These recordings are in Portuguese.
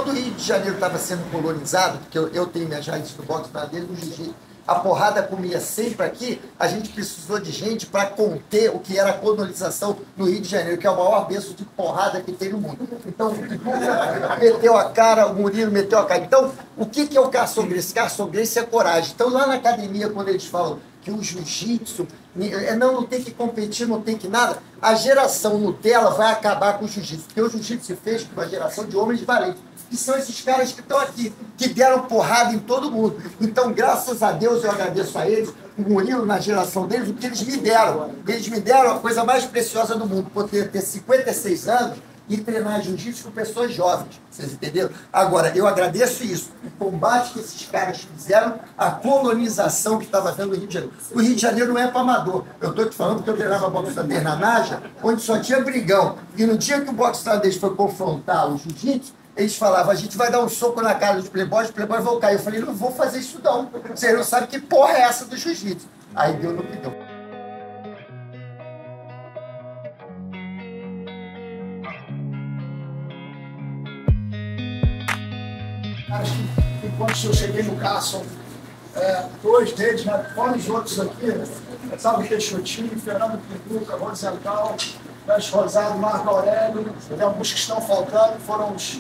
Quando o Rio de Janeiro estava sendo colonizado, porque eu tenho minhas raízes do boxe desde o jiu-jitsu, a porrada comia sempre aqui, a gente precisou de gente para conter o que era a colonização no Rio de Janeiro, que é o maior berço de porrada que tem no mundo. Então, meteu a cara, o Murilo meteu a cara. Então, o que é o Carson Gracie? Carson Gracie é coragem. Então, lá na academia, quando eles falam que o jiu-jitsu, não tem que competir, não tem que nada, a geração Nutella vai acabar com o jiu-jitsu, porque o jiu-jitsu se fez com uma geração de homens valentes, que são esses caras que estão aqui, que deram porrada em todo mundo. Então, graças a Deus, eu agradeço a eles, o Murilo, na geração deles, o que eles me deram. Eles me deram a coisa mais preciosa do mundo, poder ter 56 anos e treinar jiu-jitsu com pessoas jovens. Vocês entenderam? Agora, eu agradeço isso, o combate que esses caras fizeram, a colonização que estava tendo no Rio de Janeiro. O Rio de Janeiro não é para amador. Eu estou te falando que eu treinava boxe tailandês na Naja, onde só tinha brigão. E no dia que o boxe tailandês foi confrontar o jiu-jitsu, eles falavam, a gente vai dar um soco na cara dos playboys, os playboys vão cair. Eu falei, não vou fazer isso não. Vocês não sabem que porra é essa do jiu-jitsu. Aí deu no que deu. Acho que quando eu cheguei no Carson, dois deles, né, fora os outros aqui, Salve Peixotinho, Fernando Pinduca, Rosenthal, Mestre Rosado, Marco Aurélio, tem alguns que estão faltando, foram os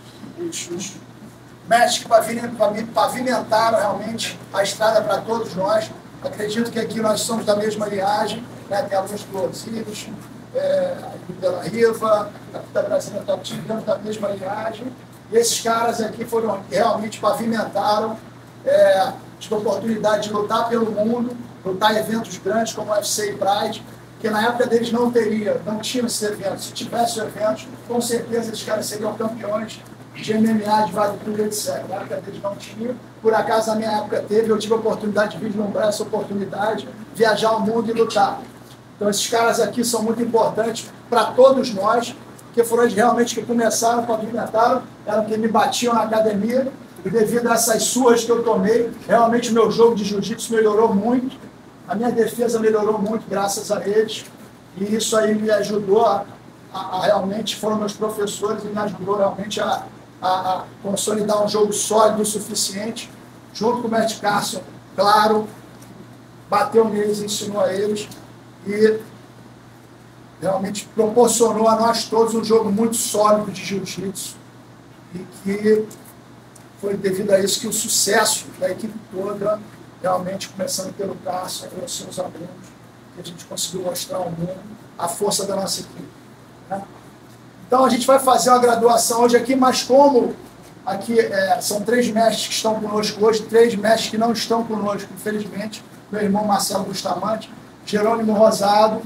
mestres que pavimentaram realmente a estrada para todos nós. Acredito que aqui nós somos da mesma linhagem, né, tem alguns explosivos, pela Riva, da Brasília Top Team, da mesma linhagem. E esses caras aqui foram realmente pavimentaram, tive a oportunidade de lutar pelo mundo, lutar em eventos grandes como o UFC e Pride, que na época deles não tinham esses eventos. Se tivesse eventos, com certeza esses caras seriam campeões de MMA, de vale tudo, etc. Na época deles não tinham. Por acaso, na minha época teve, eu tive a oportunidade de vislumbrar essa oportunidade, viajar o mundo e lutar. Então esses caras aqui são muito importantes para todos nós, que foram eles realmente que começaram, pavimentaram, eram que me batiam na academia, e devido a essas surras que eu tomei, realmente o meu jogo de jiu-jitsu melhorou muito, a minha defesa melhorou muito graças a eles, e isso aí me ajudou a realmente, foram meus professores, e me ajudou realmente a consolidar um jogo sólido o suficiente, junto com o Matt Carson, claro, bateu neles, ensinou a eles, e realmente proporcionou a nós todos um jogo muito sólido de jiu-jitsu, e que foi devido a isso que o sucesso da equipe toda, realmente começando pelo Carson, pelos seus alunos, que a gente conseguiu mostrar ao mundo a força da nossa equipe. Né? Então a gente vai fazer uma graduação hoje aqui, mas como aqui são 3 mestres que estão conosco hoje, 3 mestres que não estão conosco, infelizmente, meu irmão Marcelo Bustamante, Jerônimo Rosado,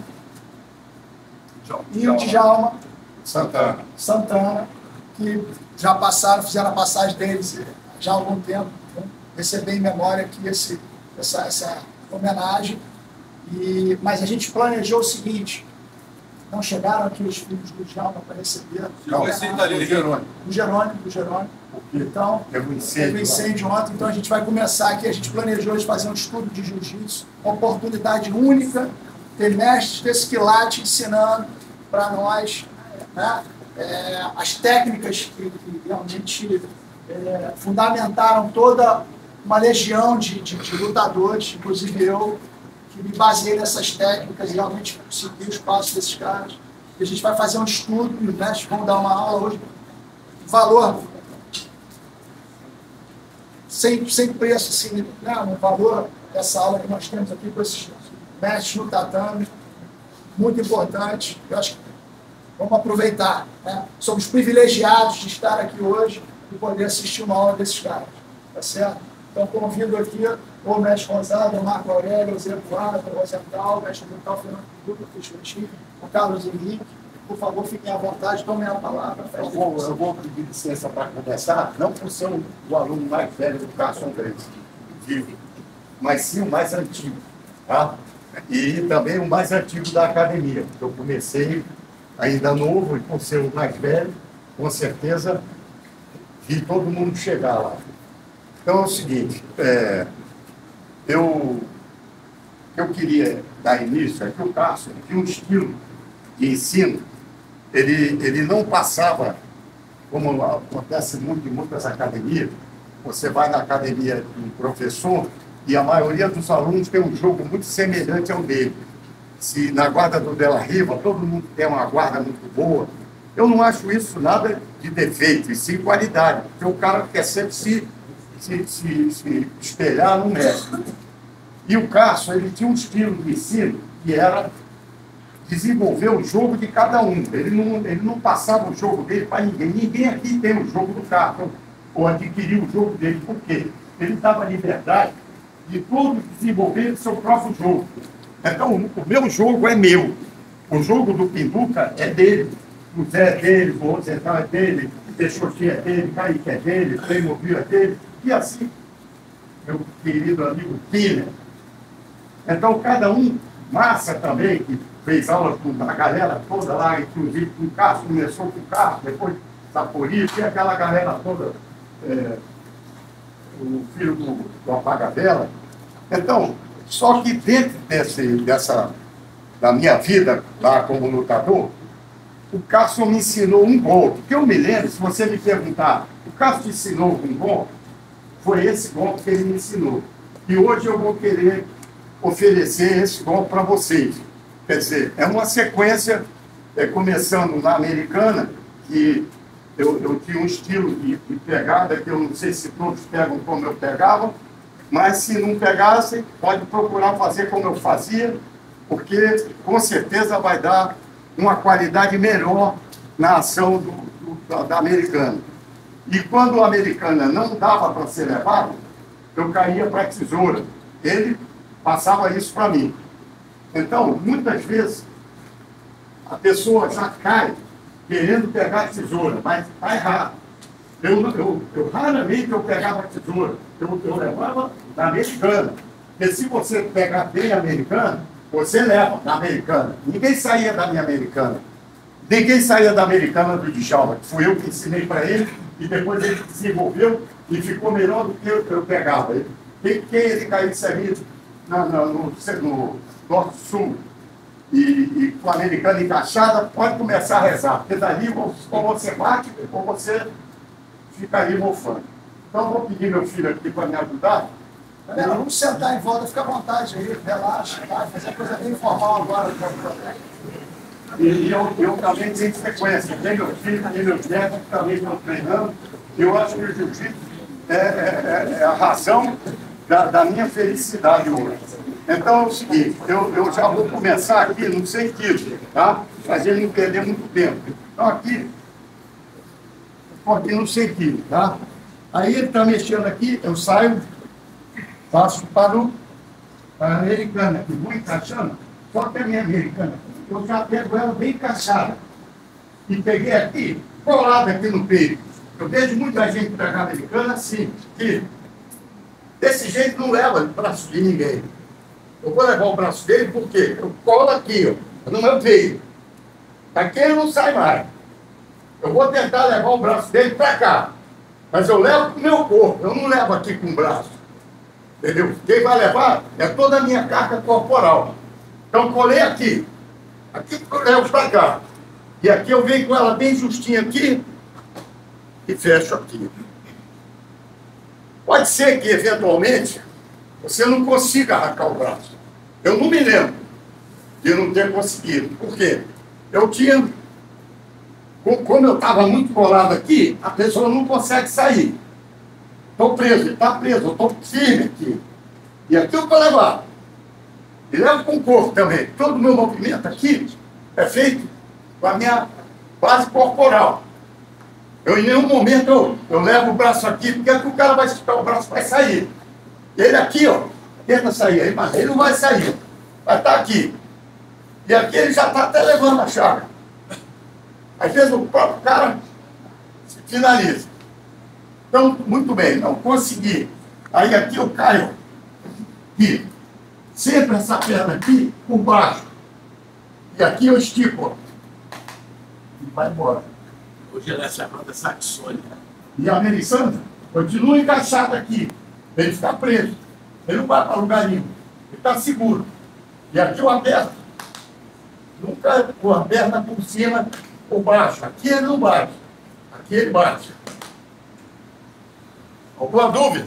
e o Djalma Santana, que já passaram, fizeram a passagem deles já há algum tempo. Então, receber em memória aqui essa homenagem. Mas a gente planejou o seguinte, não chegaram aqui os filhos do Djalma para receber. O Jerônimo. Então, teve um incêndio ontem, então a gente vai começar aqui, a gente planejou hoje fazer um estudo de jiu-jitsu, uma oportunidade única, ter mestres desse quilate ensinando para nós, né, as técnicas que realmente fundamentaram toda uma legião de lutadores, inclusive eu, que me baseei nessas técnicas e realmente segui os passos desses caras. E a gente vai fazer um estudo, os mestres vão dar uma aula hoje, valor sem preço, assim, né, um valor dessa aula que nós temos aqui com esses mestres no tatame, muito importante. Eu acho que vamos aproveitar, né? Somos privilegiados de estar aqui hoje e poder assistir uma aula desses caras, tá certo? Então convido aqui o mestre Rosado, o Marco Aurélio, o Zé Eduardo, o Rosenthal, o mestre Mental, Fernando Pinduca, o Peixotinho, o Carlos Henrique. Por favor, fiquem à vontade, tomem a palavra. Eu vou pedir licença para começar, não por ser o aluno mais velho do Carson Gracie, mas sim o mais antigo, tá? E também o mais antigo da academia. Eu comecei ainda novo e por ser o mais velho, com certeza vi todo mundo chegar lá. Então é o seguinte, eu queria dar início aqui, o Carson tinha um estilo de ensino, ele não passava como acontece muito em muitas academias, você vai na academia de um professor e a maioria dos alunos tem um jogo muito semelhante ao dele. Se na guarda do Della Riva todo mundo tem uma guarda muito boa, eu não acho isso nada de defeito, e sim qualidade, porque o cara quer sempre se espelhar no mestre. E o Cássio, ele tinha um estilo de ensino que era desenvolver o jogo de cada um. Ele não passava o jogo dele para ninguém. Ninguém aqui tem o jogo do Cássio, ou adquiriu o jogo dele. Por quê? Ele dava liberdade de todos desenvolver o seu próprio jogo. Então, o meu jogo é meu. O jogo do Pinduca é dele. O Zé é dele, o outro Central é dele, o Peixotinho é dele, o Kaique é dele, o Playmobil é dele. E assim, meu querido amigo Killer. Então, cada um, Massa também, que fez aulas com a galera toda lá, inclusive com o Cássio, começou com o Cássio, depois Sapori, tinha aquela galera toda, o filho do Apaga-Vela. Então, só que dentro da minha vida lá como lutador, o Cássio me ensinou um golpe, que eu me lembro, se você me perguntar, o Cássio te ensinou um golpe? Foi esse golpe que ele me ensinou. E hoje eu vou querer oferecer esse golpe para vocês. Quer dizer, é uma sequência, começando na Americana, que eu tinha um estilo de pegada, que eu não sei se todos pegam como eu pegava, mas se não pegassem, pode procurar fazer como eu fazia, porque com certeza vai dar uma qualidade melhor na ação da Americana. E quando a Americana não dava para ser levado, eu caía para a tesoura. Ele passava isso para mim. Então, muitas vezes, a pessoa já cai querendo pegar a tesoura, mas está errado. Eu raramente eu pegava a tesoura, eu levava na Americana. Porque se você pegar bem a Americana, você leva na Americana. Ninguém saía da minha Americana. Ninguém saía da Americana do Djalma, que fui eu que ensinei para ele, e depois ele desenvolveu e ficou melhor do que eu pegava. Quem ele caísse ali no Norte-Sul e com a Americana encaixada, pode começar a rezar, porque dali ou você bate ou você fica ali mofando. Então, vou pedir meu filho aqui para me ajudar. Galera, vamos sentar em volta, fica à vontade aí, relaxa, tá? Fazer coisa bem informal agora. E eu também tenho sequência. Tem meu filho, tem meu neto que também estão treinando. Eu acho que o jiu-jitsu é a razão da minha felicidade hoje. Então é o seguinte, eu já vou começar aqui no sentido, tá? Para ele não perder muito tempo. Então aqui no sentido, tá? Aí ele está mexendo aqui, eu saio, passo para a Americana, que vou encaixando, só que a minha Americana, eu já pego ela bem encaixada. E peguei aqui, colada aqui no peito. Eu vejo muita gente pegar a Americana assim, que desse jeito não leva o braço de ninguém. Eu vou levar o braço dele porque eu colo aqui, ó, no meu peito. Aqui ele não sai mais. Eu vou tentar levar o braço dele para cá. Mas eu levo com o meu corpo, eu não levo aqui com o braço. Entendeu? Quem vai levar é toda a minha carga corporal. Então colei aqui. Aqui eu levo para cá. E aqui eu venho com ela bem justinha aqui e fecho aqui. Pode ser que, eventualmente, você não consiga arrancar o braço. Eu não me lembro de não ter conseguido. Por quê? Eu tinha... Como eu estava muito colado aqui, a pessoa não consegue sair. Estou preso, ele está preso, eu estou firme aqui. E aqui eu vou levar. E levo com o corpo também. Todo o meu movimento aqui é feito com a minha base corporal. Em nenhum momento eu levo o braço aqui, porque aqui o cara vai esticar o braço, vai sair. Ele aqui, ó, tenta sair, mas ele não vai sair. Vai estar aqui. E aqui ele já está até levando a chaga. Às vezes o próprio cara se finaliza. Então, muito bem, não consegui. Aí aqui eu caio. Aqui. Sempre essa perna aqui por baixo. E aqui eu estico. Ó. E vai embora. Hoje ela é chamada saxônica. E a Melisandra continua encaixada aqui. Ele fica preso. Ele não vai para lugar nenhum. Ele está seguro. E aqui eu aperto. Nunca com a perna por cima por baixo. Aqui ele não bate. Aqui ele bate. Alguma dúvida?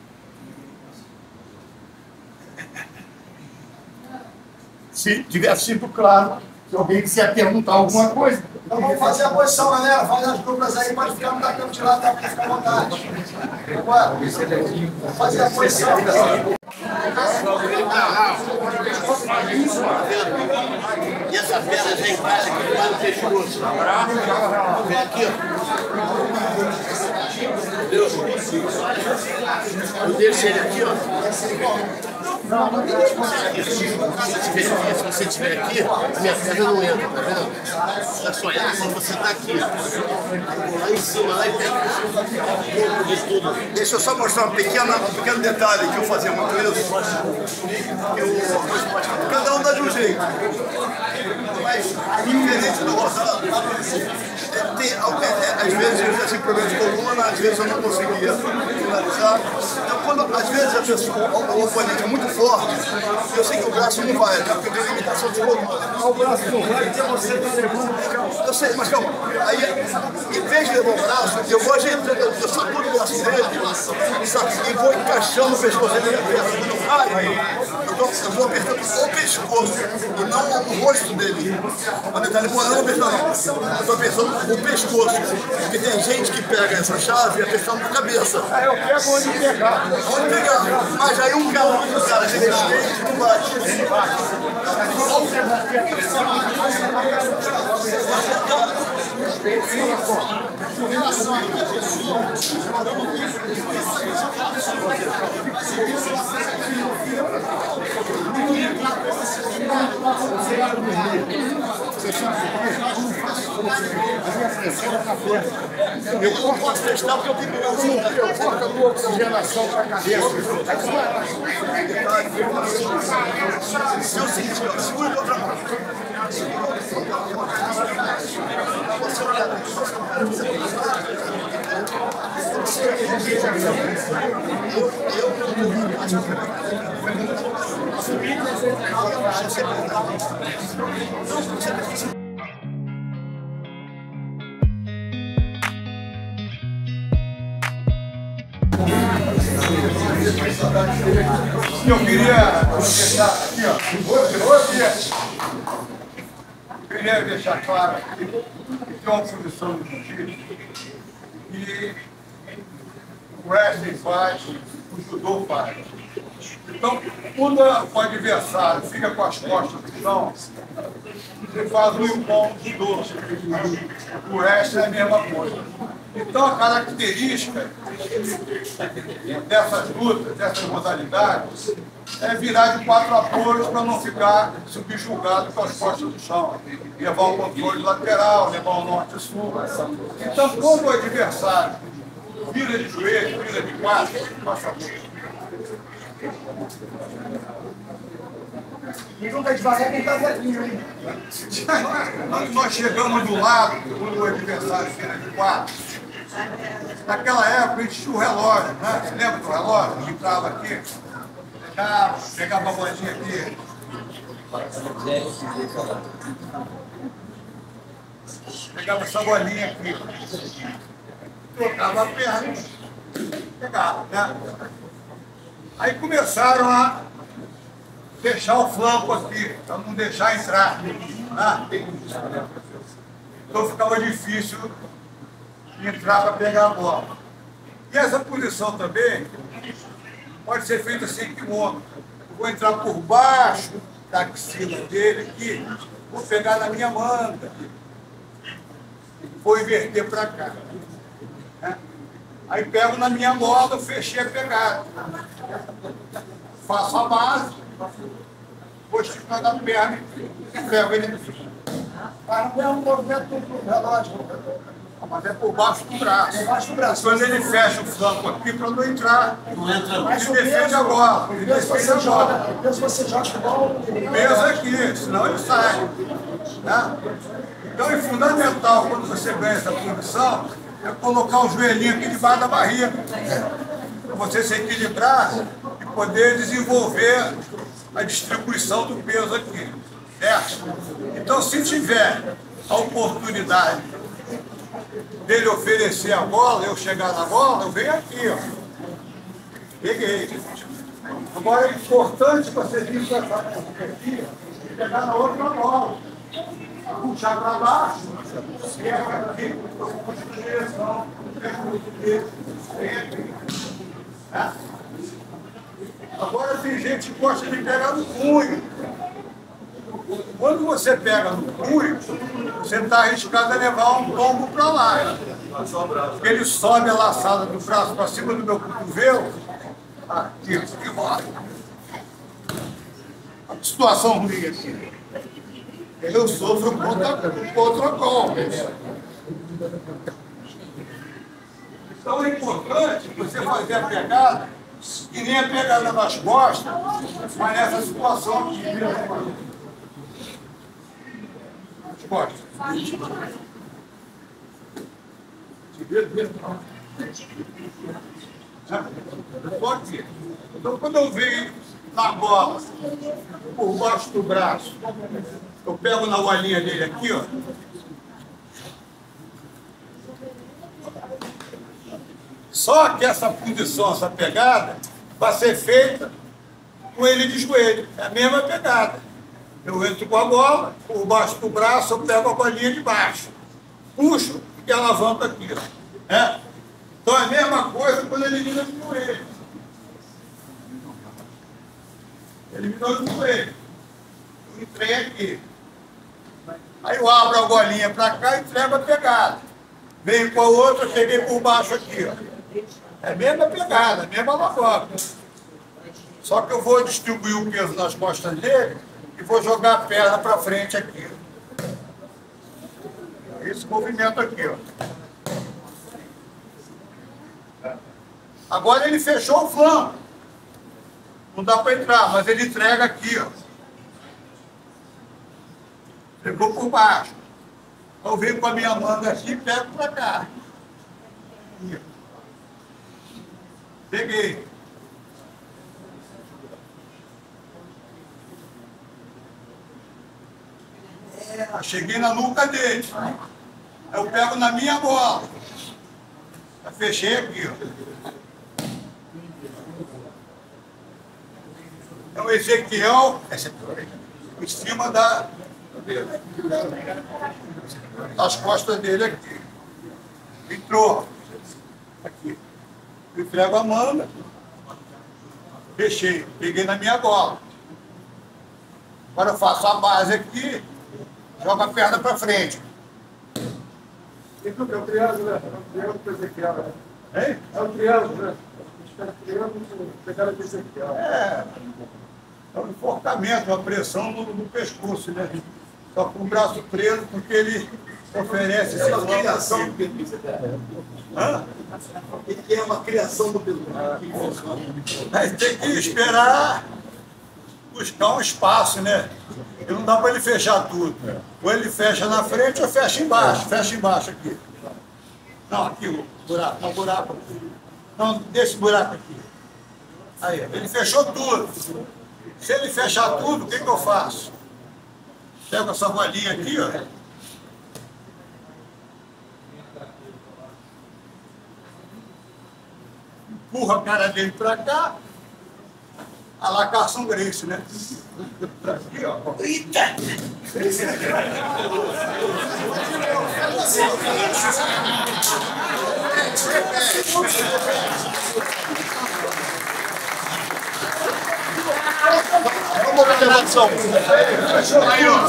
Se tiver sido claro, se alguém quiser perguntar alguma coisa. Então vamos fazer a posição, galera. Faz as duplas aí, pode ficar no tacão de lá, tá? Fica à vontade. Agora, vamos fazer a posição. E essa perna já encaixa aqui lá no pescoço. Vem aqui, ó. Eu deixo ele aqui, ó. Se você estiver aqui, a minha perna não entra, tá vendo? Ela só entra quando você está aqui. Lá em cima, lá e pega de tudo. Deixa eu só mostrar um pequeno detalhe que eu fazia muito isso. Cada um dá de um jeito. Mas, diferente do Rosado, às vezes eu já tinha problema de coluna, às vezes eu não conseguia finalizar. Então, quando às vezes a pessoa, o oponente é muito forte, eu sei que o braço não vai, porque eu tenho limitação de coluna. O braço não vai, então você está levando. Eu sei, mas calma. Aí, em vez de levar o braço, eu vou ajeitando, eu saco o braço dele e vou encaixando o pescoço dele. Eu vou apertando o pescoço e não o rosto dele. Quando ele está levando, eu estou apertando o pescoço. Porque tem gente que pega essa chave e apertando a cabeça. Eu pego onde pegar. Onde pegar? Mas aí um cara de respeito não bate. Eu posso testar porque eu tenho que eu corto a tua oxigenação para a cabeça. Se eu sentir, segura contra a mão. Eu queria deixar aqui, ó. Queria deixar claro aqui que tem uma posição do jiu-jitsu e o wrestling faz, o judô faz. Então, quando o adversário fica com as costas no chão, você faz um impão de judô. O wrestling é a mesma coisa. Então, a característica dessas lutas, dessas modalidades, é virar de 4 apoios para não ficar subjugado com as costas no chão. Levar o controle lateral, levar o norte-sul. Então, quando o adversário vira de joelho, vira de quatro, passa a boca. E nunca devagar quem tá velhinho, hein? Nós chegamos do lado, quando o adversário vira de quatro. Naquela época a gente tinha o relógio, né? Você lembra do relógio? Que entrava aqui, pegava a bandinha aqui. Pegava essa bolinha aqui. Trocava a perna, pegava, né? Aí começaram a fechar o flanco aqui, para não deixar entrar. Né? Então ficava difícil entrar para pegar a bola. E essa posição também pode ser feita sem kimono. Eu vou entrar por baixo da axila dele aqui, vou pegar na minha manga, vou inverter para cá. Né? Aí pego na minha mola, fechei a pegada. Faço a base, vou esticar a perna e pego ele. Mas não é um movimento do relógio. Mas é por baixo do braço. Por baixo do braço. Quando ele fecha o flanco aqui para não entrar, Não entra. Mas ele defende a bola. Ele defende a bola. O peso você joga igual O peso aqui, senão ele sai. Né? Então é fundamental, quando você ganha essa posição, é colocar o joelhinho aqui debaixo da barriga. Para você se equilibrar e poder desenvolver a distribuição do peso aqui. Certo? Então, se tiver a oportunidade dele oferecer a bola, eu chegar na bola, eu venho aqui, ó. Peguei. Agora é importante você vir com essa aqui, ó, pegar na outra bola. Puxar para baixo, pega aqui, direção, agora tem gente que gosta de pegar no punho. Quando você pega no punho, você está arriscado a levar um tombo para lá. Porque ele sobe a laçada do braço para cima do meu cotovelo. Aqui, e vai. A situação ruim aqui. Eu sofro contra golpes. Então é importante você fazer a pegada, que nem a pegada nas costas, mas nessa situação aqui. As costas. Pode. Então quando eu venho na bola, por baixo do braço, eu pego na bolinha dele aqui, ó. Só que essa posição, essa pegada, vai ser feita com ele de joelho. É a mesma pegada. Eu entro com a bola, por baixo do braço, eu pego a bolinha de baixo. Puxo e alavanco aqui, ó. É? Então é a mesma coisa quando ele vira de joelho. Ele virou de joelho. Eu entrei aqui. Aí eu abro a bolinha para cá e entrego a pegada. Venho com a outra, peguei por baixo aqui, ó. É a mesma pegada, a mesma alavanca. Só que eu vou distribuir o peso nas costas dele e vou jogar a perna para frente aqui. Esse movimento aqui, ó. Agora ele fechou o flanco. Não dá para entrar, mas ele entrega aqui, ó. Pegou por baixo. Eu venho com a minha manga aqui e pego para cá. Aqui. Peguei. Cheguei na nuca dele. Eu pego na minha bola. Eu fechei aqui, ó. É o Ezequiel em cima das costas dele aqui. Entrou. Aqui. Eu entrego a manga. Fechei. Peguei na minha bola. Agora eu faço a base aqui. Jogo a perna para frente. É o triângulo, né? É o triângulo do Ezequiel, né? Hein? É o triângulo, né? É o triângulo pegada do Ezequiel. É um enforcamento, uma pressão no pescoço, né? Só com o braço preso, porque ele oferece esse uma criação do Pedro. Hã? Ele é uma criação do Pedro. Aí tem que esperar buscar um espaço, né? E não dá para ele fechar tudo. Ou ele fecha na frente ou fecha embaixo aqui. Não, aqui o buraco, não, buraco aqui. Não, desse buraco aqui. Aí, ele fechou tudo. Se ele fechar tudo, o que eu faço? Pego essa bolinha aqui, ó. Empurra a cara dele para cá. A la Carson Grace, né? Aqui, ó. Eita! Vamos ver a levação. Aí, ó.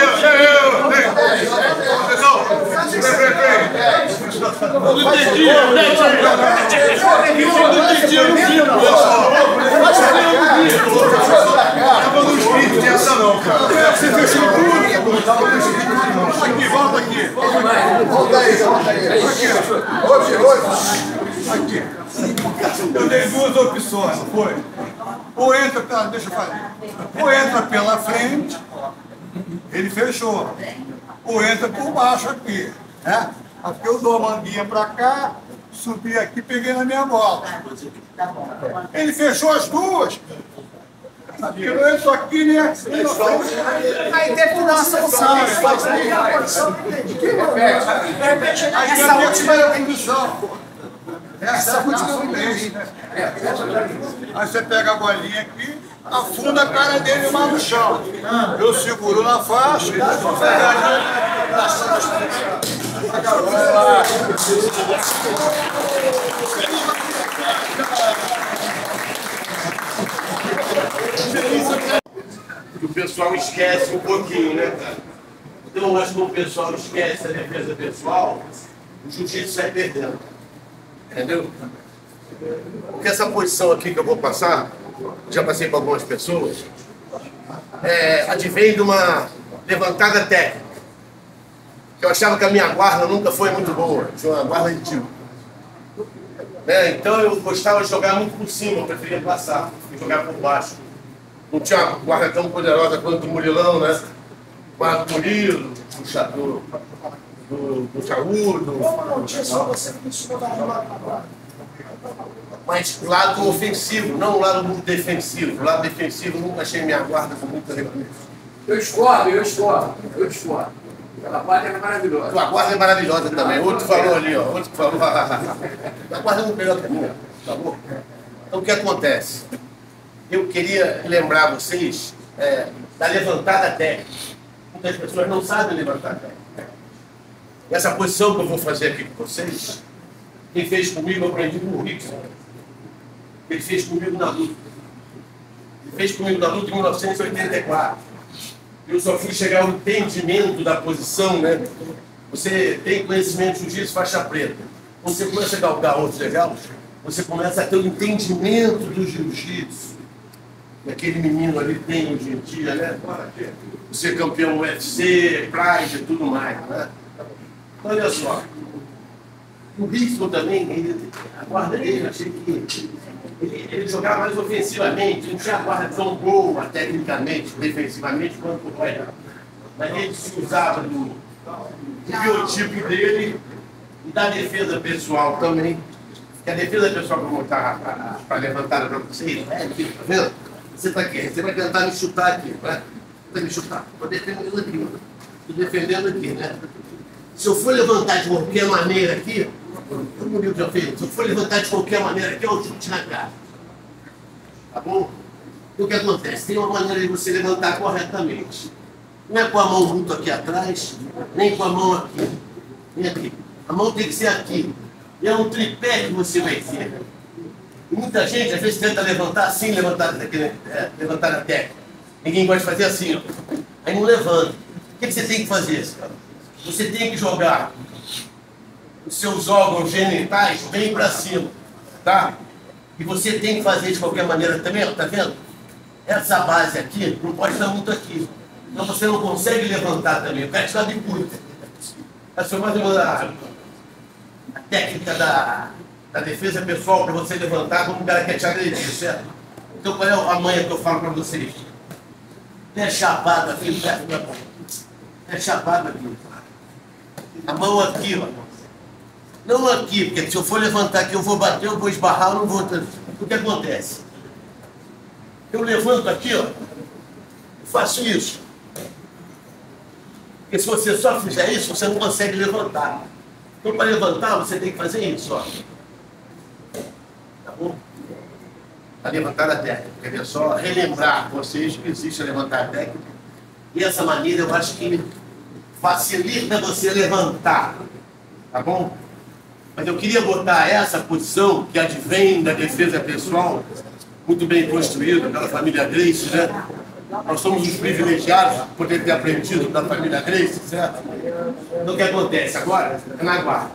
Você fechou tudo? Aqui, volta aqui. Volta aí. Aqui. Eu dei duas opções, foi? Ou entra pela, deixa eu fazer. Ou entra pela frente, ele fechou. Ou entra por baixo aqui, né? Aqui eu dou a manguinha para cá, subi aqui, peguei na minha bola. Ele fechou as duas. Tirou isso aqui, né? Aí teve que dar uma solução. Essa última eu entendi. Essa última eu entendi. Aí você pega a bolinha aqui, afunda a cara dele mais no chão. Eu seguro na faixa e vou pegar. O pessoal esquece um pouquinho, né, cara? Então, eu acho que o pessoal esquece a defesa pessoal, o jiu-jitsu sai perdendo. Entendeu? Porque essa posição aqui que eu vou passar, já passei para algumas pessoas, advém de uma levantada técnica. Eu achava que a minha guarda nunca foi muito boa, tinha uma guarda ridícula. Então eu gostava de jogar muito por cima, eu preferia passar, jogar por baixo. Não tinha uma guarda tão poderosa quanto o Murilão, né? Guarda do Murilo, do Chaúdo. Não tinha só você que me ensinou a jogar. Mas lado ofensivo, não o lado muito defensivo. O lado defensivo eu nunca achei minha guarda com muito recurso. Eu discordo. Aquela parte é maravilhosa. A guarda é maravilhosa também. Outro falou ali, ó. Outro falou. A guarda é muito melhor que a minha, tá bom? Então o que acontece? Eu queria lembrar vocês da levantada técnica. Muitas pessoas não sabem levantar técnica. Essa posição que eu vou fazer aqui com vocês, quem fez comigo, eu aprendi com o Rickson. Ele fez comigo na luta. Ele fez comigo na luta em 1984. Eu só fui chegar ao entendimento da posição, né? Você tem conhecimento de jiu-jitsu, faixa preta. Você começa a galgar outros legados, você começa a ter o entendimento do jiu-jitsu. E aquele menino ali tem hoje em dia, né? Você é campeão UFC, Pride e tudo mais, né? Olha só. O Rickson também, a guarda dele, eu achei que ele jogava mais ofensivamente, não tinha a guarda tão boa, tecnicamente, defensivamente, quanto o Roy. Mas ele se usava do biotipo dele e da defesa pessoal também. Que a defesa pessoal, que eu vou botar para levantar para vocês, tá vendo? Você está aqui, você vai tentar me chutar aqui, né? Vai me chutar. Estou defendendo aqui, estou defendendo aqui, né? Se eu for levantar de qualquer maneira aqui, como eu já fiz, se eu for levantar de qualquer maneira aqui, eu chute na cara. Tá bom? E o que acontece? Tem uma maneira de você levantar corretamente. Não é com a mão muito aqui atrás, nem com a mão aqui. Nem aqui. A mão tem que ser aqui. E é um tripé que você vai ter. E muita gente, às vezes, tenta levantar assim, levantar a técnica. Ninguém gosta de fazer assim, ó. Aí não levanta. O que você tem que fazer, cara? Você tem que jogar os seus órgãos genitais bem para cima, tá? E você tem que fazer de qualquer maneira também, ó, tá vendo? Essa base aqui não pode estar muito aqui. Então você não consegue levantar também. O cara está de curta. Essa foi mais ou menos a técnica da defesa pessoal para você levantar quando o cara quer te agredir, certo? Então qual é a manha que eu falo para vocês? Pé chapado aqui, pé chapado aqui. A mão aqui, ó. Não aqui, porque se eu for levantar aqui, eu vou bater, eu vou esbarrar, eu não vou... O que acontece? Eu levanto aqui, ó, faço isso. Porque se você só fizer isso, você não consegue levantar. Então, para levantar, você tem que fazer isso, ó. Tá bom? Para levantar a técnica. Quer ver só? Relembrar vocês que existe a levantar a técnica. E essa maneira, eu acho que facilita você levantar. Tá bom? Mas eu queria botar essa posição que advém da defesa pessoal, muito bem construída pela família Gracie, né? Nós somos os privilegiados por poder ter aprendido da família Gracie, certo? Então o que acontece agora é na guarda.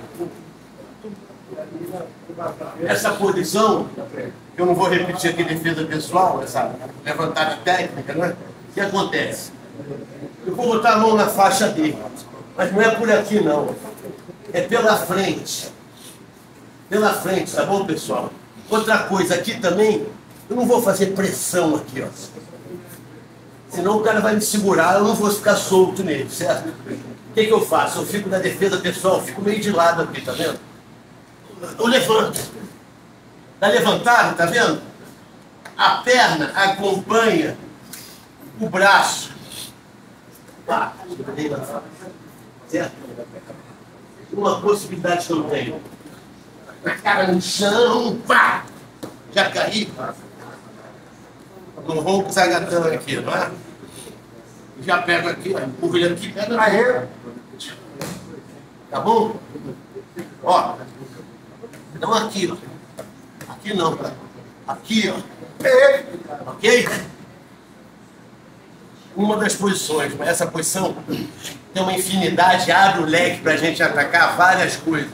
Essa posição, eu não vou repetir aqui defesa pessoal, essa levantada técnica, né? O que acontece? Eu vou botar a mão na faixa dele, mas não é por aqui não, é pela frente. Pela frente, tá bom, pessoal? Outra coisa, aqui também, eu não vou fazer pressão aqui, ó. Senão o cara vai me segurar, eu não vou ficar solto nele, certo? O que eu faço? Eu fico na defesa pessoal, fico meio de lado aqui, tá vendo? Eu levanto. Tá levantado, tá vendo? A perna acompanha o braço. Pá, certo? Uma possibilidade que eu tenho. A cara no chão, pá! Já caí. No ronco zagatão aqui, não é? Já pego aqui, ó, empurro ele aqui, pega aí. Tá bom? Ó. Então aqui, ó. Aqui não. Aqui, ó. Ok? Uma das posições, mas essa posição tem uma infinidade, abre o leque pra gente atacar várias coisas.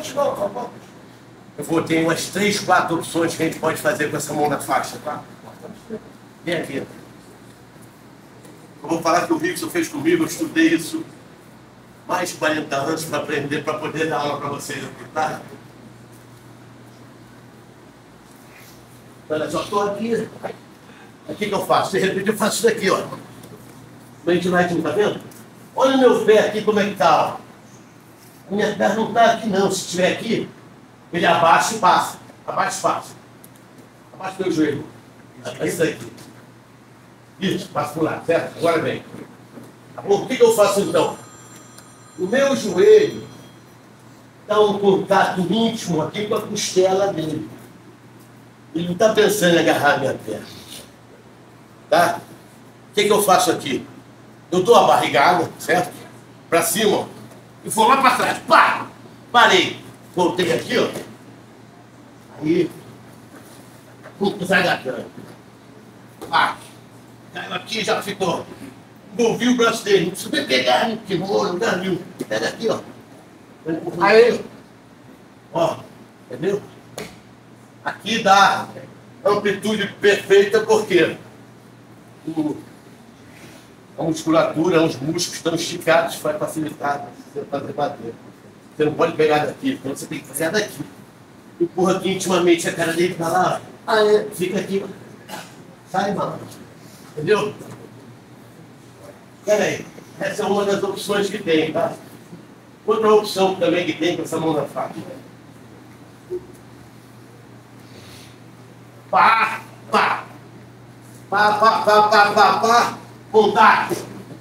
Eu vou ter umas 3, 4 opções que a gente pode fazer com essa mão na faixa, tá? Vem aqui. Eu vou falar que o Rickson fez comigo, eu estudei isso mais de 40 anos para aprender, para poder dar aula para vocês aqui, tá? Olha só, estou aqui. O que eu faço? De repente eu faço isso daqui, ó. O ventiladinho, tá vendo? Olha o meu pé aqui, como é que tá, ó. A minha perna não tá aqui não. Se estiver aqui, ele abaixa e passa. Abaixa e passa. Abaixa o meu joelho. É isso daqui. Isso, passa por lá, certo? Agora vem. Tá bom? O que eu faço então? O meu joelho dá um contato íntimo aqui com a costela dele. Ele não está pensando em agarrar a minha perna. Tá? O que eu faço aqui? Eu dou a barrigada, certo? Para cima, ó. E vou lá para trás. Pá! Parei. Voltei aqui, ó. Aí. Zagatando. Pá! Caiu aqui, já ficou. Envolvi o braço dele. Não precisa pegar, não queimou, não dá nenhum. Pega aqui, ó. Aí. Ó. Entendeu? Aqui dá amplitude perfeita porque a musculatura, os músculos estão esticados, vai facilitar você fazer bater. Você não pode pegar daqui, então você tem que fazer daqui. Empurra aqui intimamente a cara dele pra lá. Aí, fica aqui. Sai, mano. Entendeu? Peraí, essa é uma das opções que tem, tá? Outra opção também que tem com essa mão na faixa. Pá, pá. Pá, pá, pá, pá, pá, pá. Contato.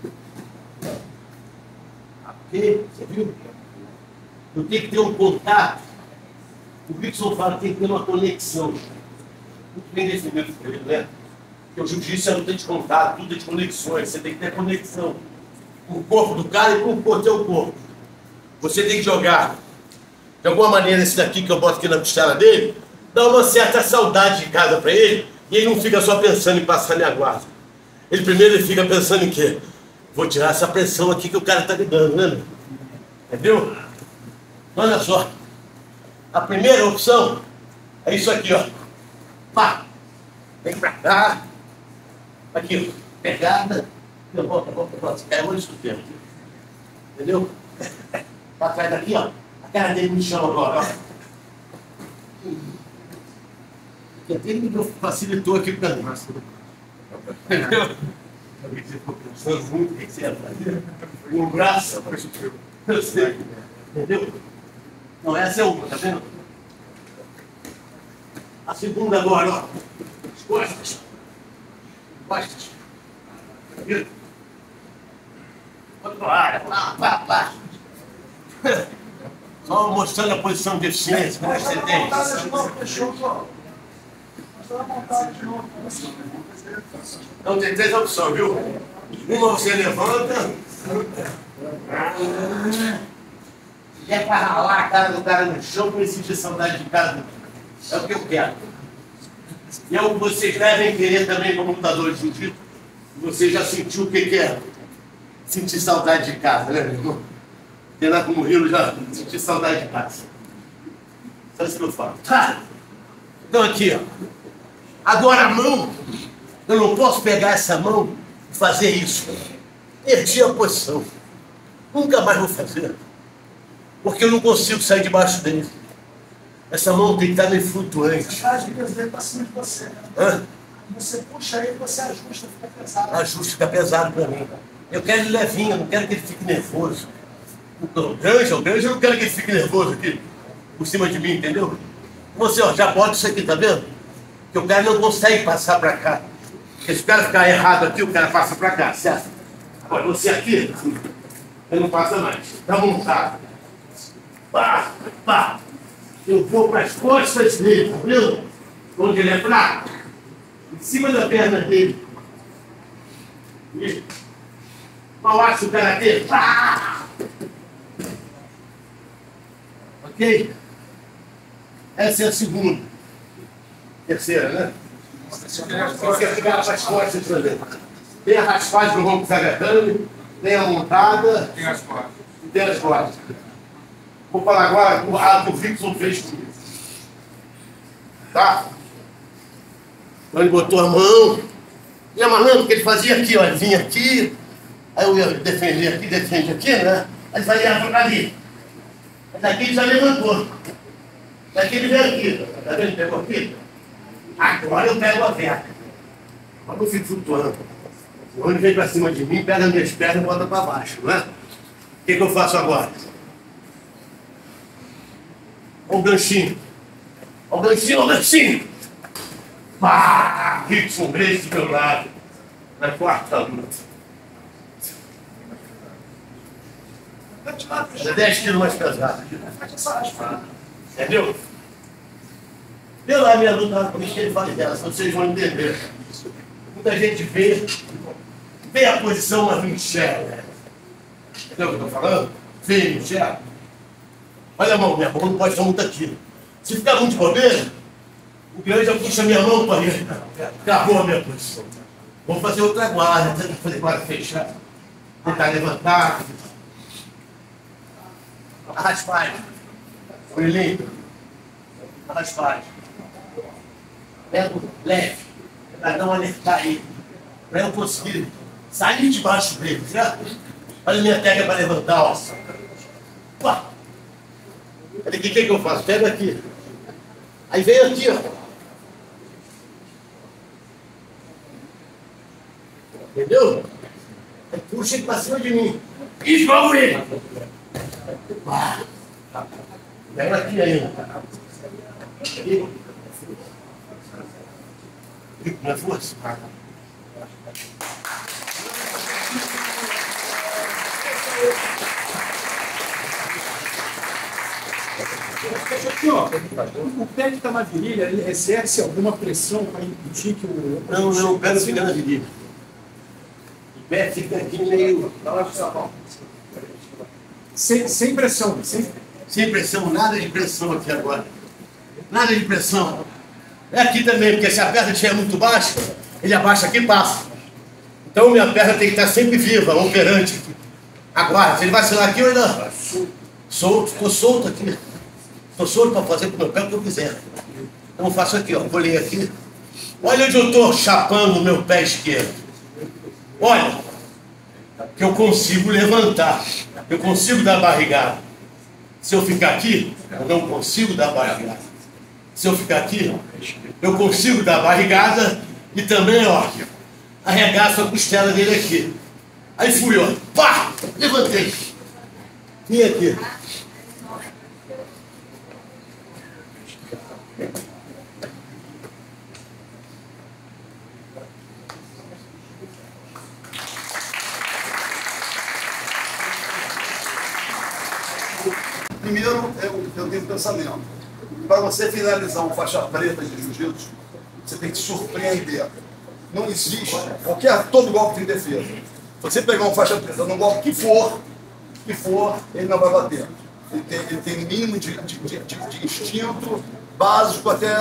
Aqui, você viu? Eu tenho que ter um contato. O Rickson fala que tem que ter uma conexão. Muito bem definido por ele, né? Porque o jiu-jitsu é luta de contato, luta de conexões. Você tem que ter conexão com o corpo do cara e com o seu corpo. Você tem que jogar. De alguma maneira, esse daqui que eu boto aqui na costela dele, dá uma certa saudade de casa para ele, e ele não fica só pensando em passar minha guarda. Ele primeiro ele fica pensando em quê? Vou tirar essa pressão aqui que o cara tá me dando, né? Entendeu? Olha só. A primeira opção é isso aqui, ó. Pá. Vem pra cá. Aqui, ó. Pegada. Eu volto. Caiu antes do tempo. Entendeu? Pra trás daqui, ó. A cara dele me chama agora, ó. E até ele me facilitou aqui pra mim. Entendeu? Você ficou pensando muito o que você ia fazer. O braço. Eu sei. Entendeu? Não, essa é uma, tá vendo? A segunda agora, ó. As costas. Costas. Viu? Outra área. Pá. Só mostrando a posição de eficiência que você tem. Então tem 3 opções, viu? Uma você levanta. E é pra ralar a cara do cara no chão pra ele sentir saudade de casa. É o que eu quero. E é o que vocês devem querer também como lutador de jiu-jitsu. Você já sentiu o que é sentir saudade de casa, né, meu irmão? Treinar com o Murilo já sentir saudade de casa. Só isso que eu falo. Tá. Então aqui, ó. Agora a mão, eu não posso pegar essa mão e fazer isso. Perdi a posição. Nunca mais vou fazer. Porque eu não consigo sair debaixo dele. Essa mão tem que estar meio flutuante. Você faz o dele para cima de você. Hã? Você puxa ele, você ajusta, fica pesado. Ajuste, fica pesado para mim. Eu quero ele levinho, eu não quero que ele fique nervoso. O grande, eu não quero que ele fique nervoso aqui, por cima de mim, entendeu? Você, ó, já bota isso aqui, tá vendo? que o cara não consegue passar para cá. Porque se o cara ficar errado aqui, o cara passa para cá, certo? Agora você aqui, ele não passa mais. Está montado. Pá, pá. Eu vou para as costas dele, tá vendo? Onde ele é fraco. Em cima da perna dele. E mal acho o karatê. Pá! Ok? Essa é a segunda. Terceira, né? Você pegar para as costas também. Tem a raspagem do ronco zagatame, tem a montada. Tem as costas. E tem as costas. Vou falar agora o Rickson fez comigo. Tá? Então ele botou a mão. E amarrando o que ele fazia aqui, ó. Ele vinha aqui. Aí eu ia defender aqui, defende aqui, né? Aí ele fazia ali. Mas aqui ele já levantou. Daqui ele veio aqui. Tá vendo? Ele pegou aqui. Agora eu pego a verga. Agora eu fico flutuando. Quando ele vem pra cima de mim, pega minhas pernas e bota pra baixo, não é? O que eu faço agora? Olha o ganchinho. Olha o ganchinho, olha o ganchinho. Pá! Rickson Grace do meu lado. Na quarta luta. É 10 quilos mais pesado. Entendeu? Vê lá a minha luta com que ele faz dela, vocês vão entender. Muita gente vê a posição, mas não enxerga. Entendeu o que eu estou falando? Vê, não enxerga. Olha a mão, minha mão não pode estar muito aqui. Se ficar muito de bobeira, o grande já puxa minha mão para ele. Acabou a minha posição. Vou fazer outra guarda, tentar fazer guarda fechada. Tentar levantar. Arraspagem. Brilhinho. Arraspagem. Pego leve, para não alertar ele. Para eu conseguir sair de baixo dele, certo? Olha a minha técnica para levantar, ó. Pá. O que eu faço? Pego aqui. Aí vem aqui, ó. Entendeu? Aí puxa ele para cima de mim. E jogo ele. Pá. Pega aqui ainda. Aqui. Na força. Aqui, ó, o pé que está na virilha, ele exerce alguma pressão para impedir que o... Não, o pé não fica na virilha. O pé fica aqui meio... Sem pressão, Sem pressão, nada de pressão aqui agora. Nada de pressão. É aqui também, porque se a perna estiver muito baixa, ele abaixa aqui e passa. Então minha perna tem que estar sempre viva, operante aqui. Agora, se ele vacilar aqui, eu ainda solto, estou solto aqui. Estou solto para fazer com o meu pé o que eu quiser. Então eu faço aqui, ó, colhei aqui. Olha onde eu estou chapando o meu pé esquerdo. Olha, que eu consigo levantar. Eu consigo dar barrigada. Se eu ficar aqui, eu não consigo dar barrigada. Se eu ficar aqui, eu consigo dar barrigada e também, ó, arregaço a costela dele aqui. Aí fui, ó, pá, levantei. Vim aqui. Primeiro, eu tenho um pensamento. Para você finalizar uma faixa preta de jiu-jitsu, você tem que surpreender. Não existe todo golpe tem defesa. Se você pegar uma faixa preta num golpe que for, ele não vai bater. Ele tem um mínimo de instinto básico até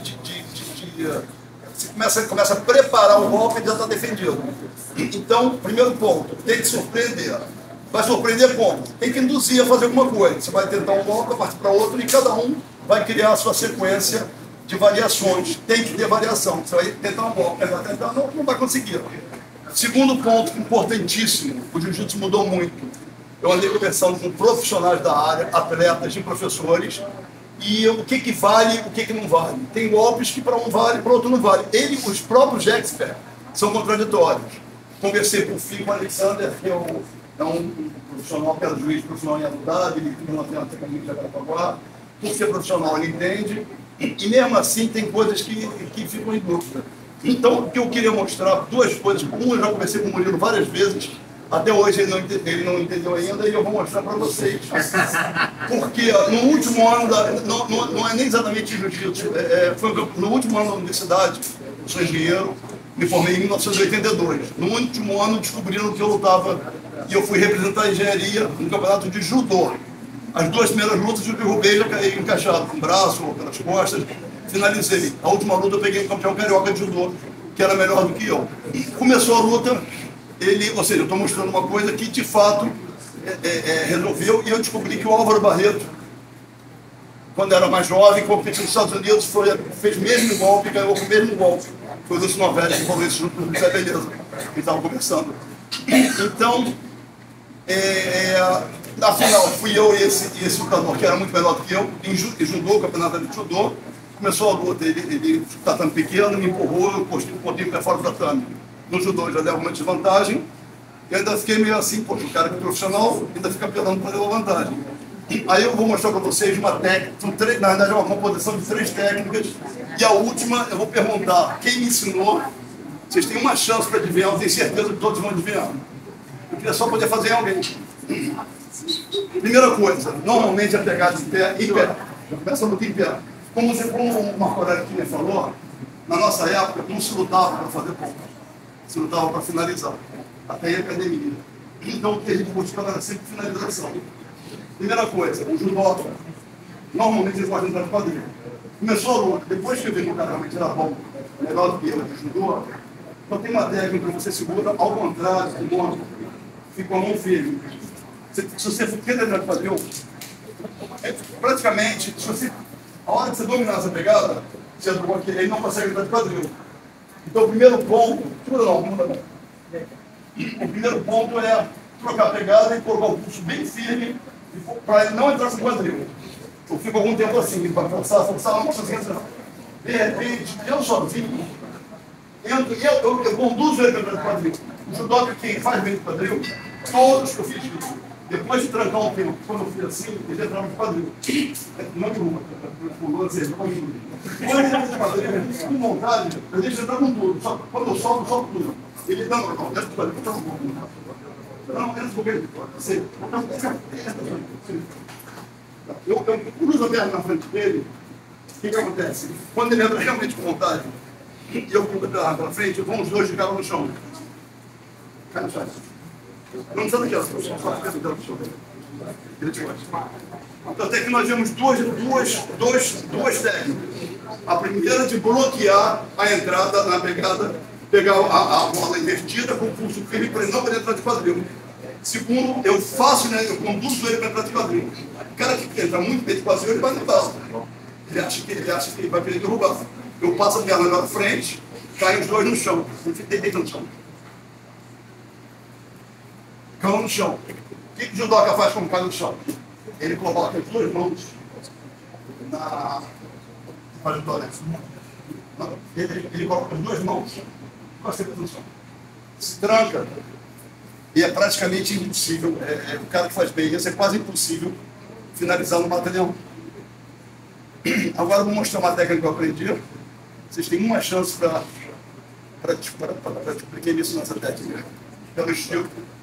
você começa a preparar o golpe e já está defendido. Então, primeiro ponto, tem que surpreender. Vai surpreender como? Tem que induzir a fazer alguma coisa. Você vai tentar um golpe, vai partir para outro e cada um vai criar a sua sequência de variações. Tem que ter variação. Você vai tentar um golpe, vai tentar, não vai conseguir. Segundo ponto importantíssimo, o jiu-jitsu mudou muito. Eu andei conversando com profissionais da área, atletas e professores, e o que vale, o que não vale. Tem golpes que para um vale, para outro não vale. Os próprios experts são contraditórios. Conversei com o filho, com o Alexander, que é um profissional, que era juiz profissional em Abu Dhabi, ele tem uma treinamento comigo de Jacarepaguá. Por ser profissional, ele entende. E mesmo assim tem coisas que ficam em dúvida. Então, o que eu queria mostrar, duas coisas. Uma, eu já conversei com o Murilo várias vezes, até hoje ele não entendeu ainda, e eu vou mostrar para vocês. Porque no último ano, não é nem exatamente jiu-jitsu, foi no último ano da universidade, eu sou engenheiro, me formei em 1982. No último ano descobriram que eu lutava, e eu fui representar a engenharia no campeonato de judô. As duas primeiras lutas eu derrubei, já caí encaixado com o braço, pelas costas, finalizei. A última luta eu peguei o campeão carioca de judô, que era melhor do que eu. E começou a luta, ou seja, eu estou mostrando uma coisa que de fato resolveu, e eu descobri que o Álvaro Barreto, quando era mais jovem, competiu nos Estados Unidos, fez o mesmo golpe, ganhou o mesmo golpe. Foi o Lúcio Novelli que falou isso junto com o Zé Beleza, que estava conversando. Então, na final, fui eu e esse lutador, que era muito melhor do que eu, em judô, o campeonato de judô. Começou a luta, ele tatame pequeno, me empurrou, eu postei um pouquinho para fora do tatame. No judô já leva uma desvantagem, e ainda fiquei meio assim, poxa, o cara que é profissional ainda fica pelando para levar vantagem. Aí eu vou mostrar para vocês uma técnica, na verdade é uma composição de 3 técnicas, e a última eu vou perguntar quem me ensinou. Vocês têm uma chance para adivinhar, eu tenho certeza que todos vão adivinhar. Eu queria só poder fazer em alguém. Primeira coisa, normalmente a pegada em pé, começa a lutar em pé. Como o Marco Aurélio Kiner falou, na nossa época não se lutava para fazer ponto, se lutava para finalizar, até em academia. Então o que a gente buscava era sempre finalização. Primeira coisa, o judoca, normalmente eles gostam de entrar de quadrilha. Começou a luta, depois que eu vi que o cara realmente era bom, melhor do que eu de judô, então tem uma técnica que você segura ao contrário do modo, fica com a mão firme. Se você quer entrar de quadril, praticamente, a hora que você dominar essa pegada, ele não consegue entrar de quadril. Então o primeiro ponto, o primeiro ponto é trocar a pegada e colocar o pulso bem firme para ele não entrar com o quadril. Eu fico algum tempo assim, para forçar, não posso entrar. De repente, eu sozinho, eu conduzo ele para o quadril. O judoca, quem faz bem o quadril, todos que eu fiz isso. Depois de trancar um tempo, quando eu fiz assim, ele entrava no quadril. Não de uma, quando ele entra no quadril, com vontade, eu deixo entrar com tudo. Só quando eu solto tudo. Ele não, entra no quadril, não, entra no quadril. Eu cruzo a perna na frente dele, o que acontece? Quando ele entra realmente com vontade, e eu cruzo a perna na frente, vão os dois de cara no chão. Cai no chão. Não precisa daquela, só fica dentro do chão. Então até que nós vemos duas técnicas. A primeira de bloquear a entrada na pegada, pegar a bola invertida com o pulso firme para ele não poder entrar de quadril. Segundo, eu faço, né, eu conduzo ele para entrar de quadril. O cara que entra muito bem de quadril, ele vai no passo. Ele acha que ele vai querer derrubar. Eu passo a perna na frente, caem os dois no chão. Ele deita no chão. Cão no chão. O que o judoca faz quando cai no chão? Ele coloca as 2 mãos na trajetória. Ele coloca as 2 mãos no chão. Se tranca. E é praticamente impossível. O cara que faz bem isso é quase impossível finalizar no batalhão. Agora eu vou mostrar uma técnica que eu aprendi. Vocês têm uma chance para descobrir isso nessa técnica. Pelo estilo.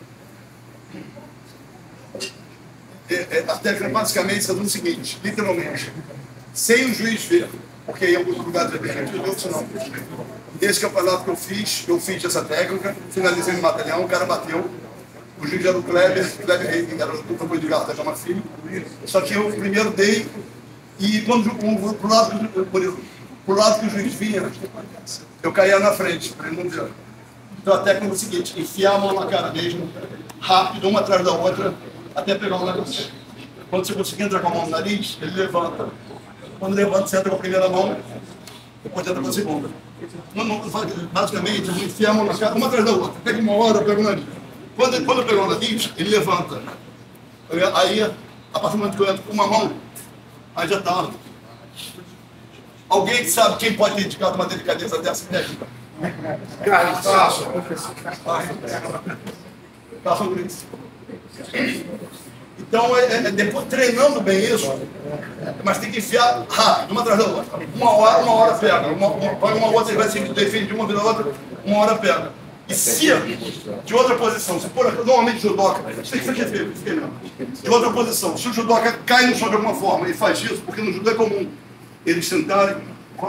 A técnica basicamente está dizendo o seguinte, literalmente, sem o juiz ver, porque em alguns lugares é permitido, outros não. Nesse campeonato que eu fiz essa técnica, finalizei no batalhão, o cara bateu, o juiz era o Kleber era o campeão de Garta, chama filho, só que eu primeiro dei, e quando pro lado que o juiz vinha, eu caía na frente, para ele não ver. Então a técnica é o seguinte, enfiar a mão na cara mesmo, rápido, uma atrás da outra, até pegar o nariz. Quando você conseguir entrar com a mão no nariz, ele levanta. Quando levanta, você entra com a primeira mão, depois entra com a segunda. Basicamente, eu vou enfiar a mão na cara, uma atrás da outra. Pega uma hora, eu pego o nariz. Quando eu pego o nariz, ele levanta. Aí, a partir do momento que eu entro com uma mão, aí já está. Alguém que sabe quem pode ter indicado uma delicadeza dessa técnica? Carlos, faça. Façam isso. Então, depois, treinando bem isso, mas tem que enfiar rápido, uma atrás da outra. Uma hora pega. Uma outra, vai se defende de uma vira outra, uma hora pega. E se de outra posição, se por, normalmente judoca, isso aqui é feio, de outra posição, se o judoca cai no chão de alguma forma e faz isso, porque no judô é comum eles sentarem,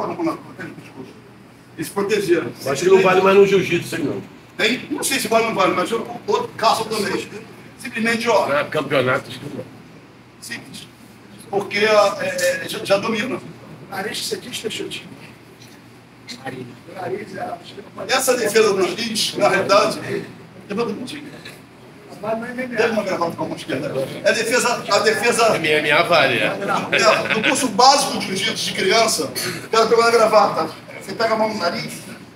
e se protegeram. Acho que não vale mais no jiu-jitsu, isso aí não. Hein? Não sei se vale ou não vale, mas eu caço também. Simplesmente, ó. Não, campeonato, acho que não. Simples. Porque já domina. O nariz que você diz, Peixotinho. Nariz Essa defesa do nariz, na realidade, deve uma gravata com a mão esquerda. A defesa. MMA vale, No curso básico de jiu-jitsu de criança, o cara pegou na gravata. Você pega a mão no nariz.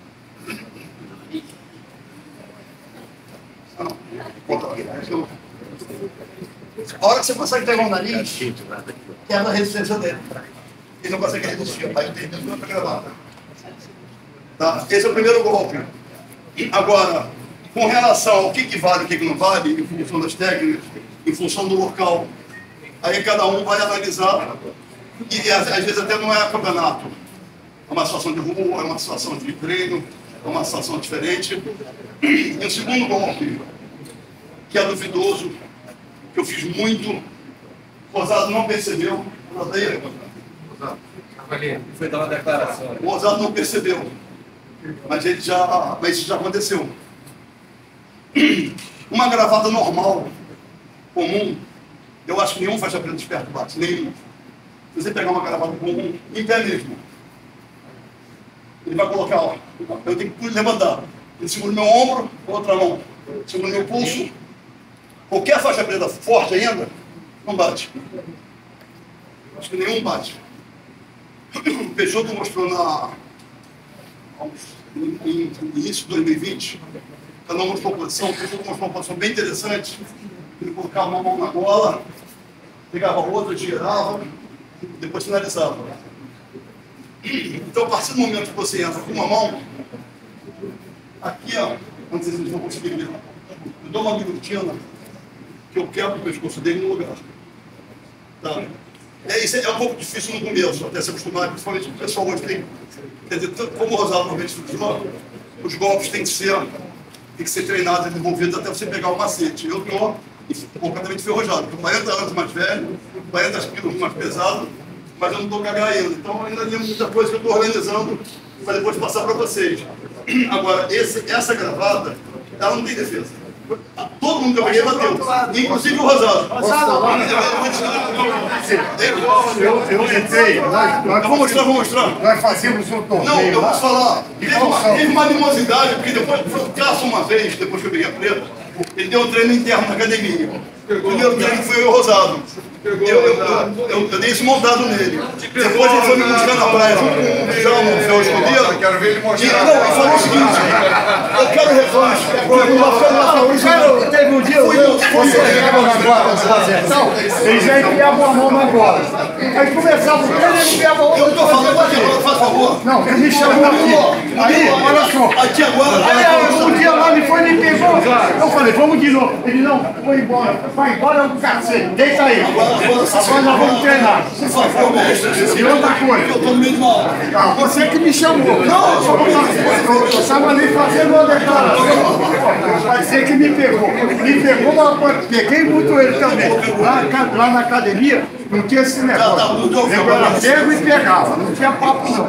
A hora que você consegue pegar o nariz, quebra a resistência dele. Ele não consegue resistir. Aí tem que gravata. Tá? Esse é o primeiro golpe. Agora, com relação ao que vale e o que não vale, em função das técnicas, em função do local, aí cada um vai analisar, e às vezes até não é campeonato. É uma situação de rua, é uma situação de treino, é uma situação diferente. E o segundo golpe, que é duvidoso, que eu fiz muito, o Rosado não percebeu, Foi dar uma declaração. o Rosado não percebeu, mas isso já aconteceu. Uma gravata normal, comum, eu acho que nenhum faixa preta esperto bate, nenhum. Se você pegar uma gravata comum, em pé mesmo, ele vai colocar, ó, eu tenho que levantar. Ele segura meu ombro, outra mão, segura meu pulso. Qualquer faixa preta forte ainda, não bate. Acho que nenhum bate. O Peixoto mostrou no início de 2020, cada um mostrou posição, o Peixoto mostrou uma posição bem interessante. Ele colocava uma mão na gola, pegava a outra, girava, depois finalizava. Então, a partir do momento que você entra com uma mão, aqui, ó, quando vocês não conseguirem ver, eu dou uma guilhotina, que eu quebro o pescoço dele no lugar. Tá? Isso é um pouco difícil no começo, até se acostumar, principalmente o pessoal hoje tem. Quer dizer, como o Rosado normalmente funciona, os golpes têm que ser treinados, desenvolvidos até você pegar o macete. Eu estou completamente ferrojado, estou 40 anos mais velho, 40 quilos mais pesado, mas eu não estou cagado ainda. Então ainda tem muita coisa que eu estou organizando para depois passar para vocês. Agora, essa gravata, ela não tem defesa. Todo mundo que eu peguei bateu, inclusive o Rosado. Eu entrei, Eu vou mostrar. nós fazíamos um torneio. Não, eu lá. vou falar. Teve uma animosidade, porque depois foi o Cássio uma vez, depois que eu peguei a preta, ele deu um treino interno na academia. O primeiro treino foi o Rosado. Eu dei esse montado nele. Depois ele foi me buscar na praia junto com o Djalma, o Fel Escudeiro. Quero ver ele E mostrar. não, ele falou o seguinte: eu quero revanche. Teve um dia, quando eu chegava na guarda do Fazendão, eles já enfiavam a mão na guarda. Aí começava o treino, ele enfiava a mão. Eu estou falando aqui, faz favor. Não, ele me chamou aqui. Aí, olha só. Aqui agora. Aí, um dia lá, ele foi e me pegou. Eu falei, vamos de novo. Ele, não, foi embora. Vai embora, o cacete. Deita aí. Agora nós vamos treinar. Por favor, mestre. E outra coisa. Eu estou no meio de uma aula. Ah, você que me chamou. Não, eu estava ali fazendo uma declaração. Vai ser que me pegou. Me pegou, mas peguei muito ele também. Lá na academia, não tinha esse negócio. Eu era pego e pegava. Não tinha papo, não.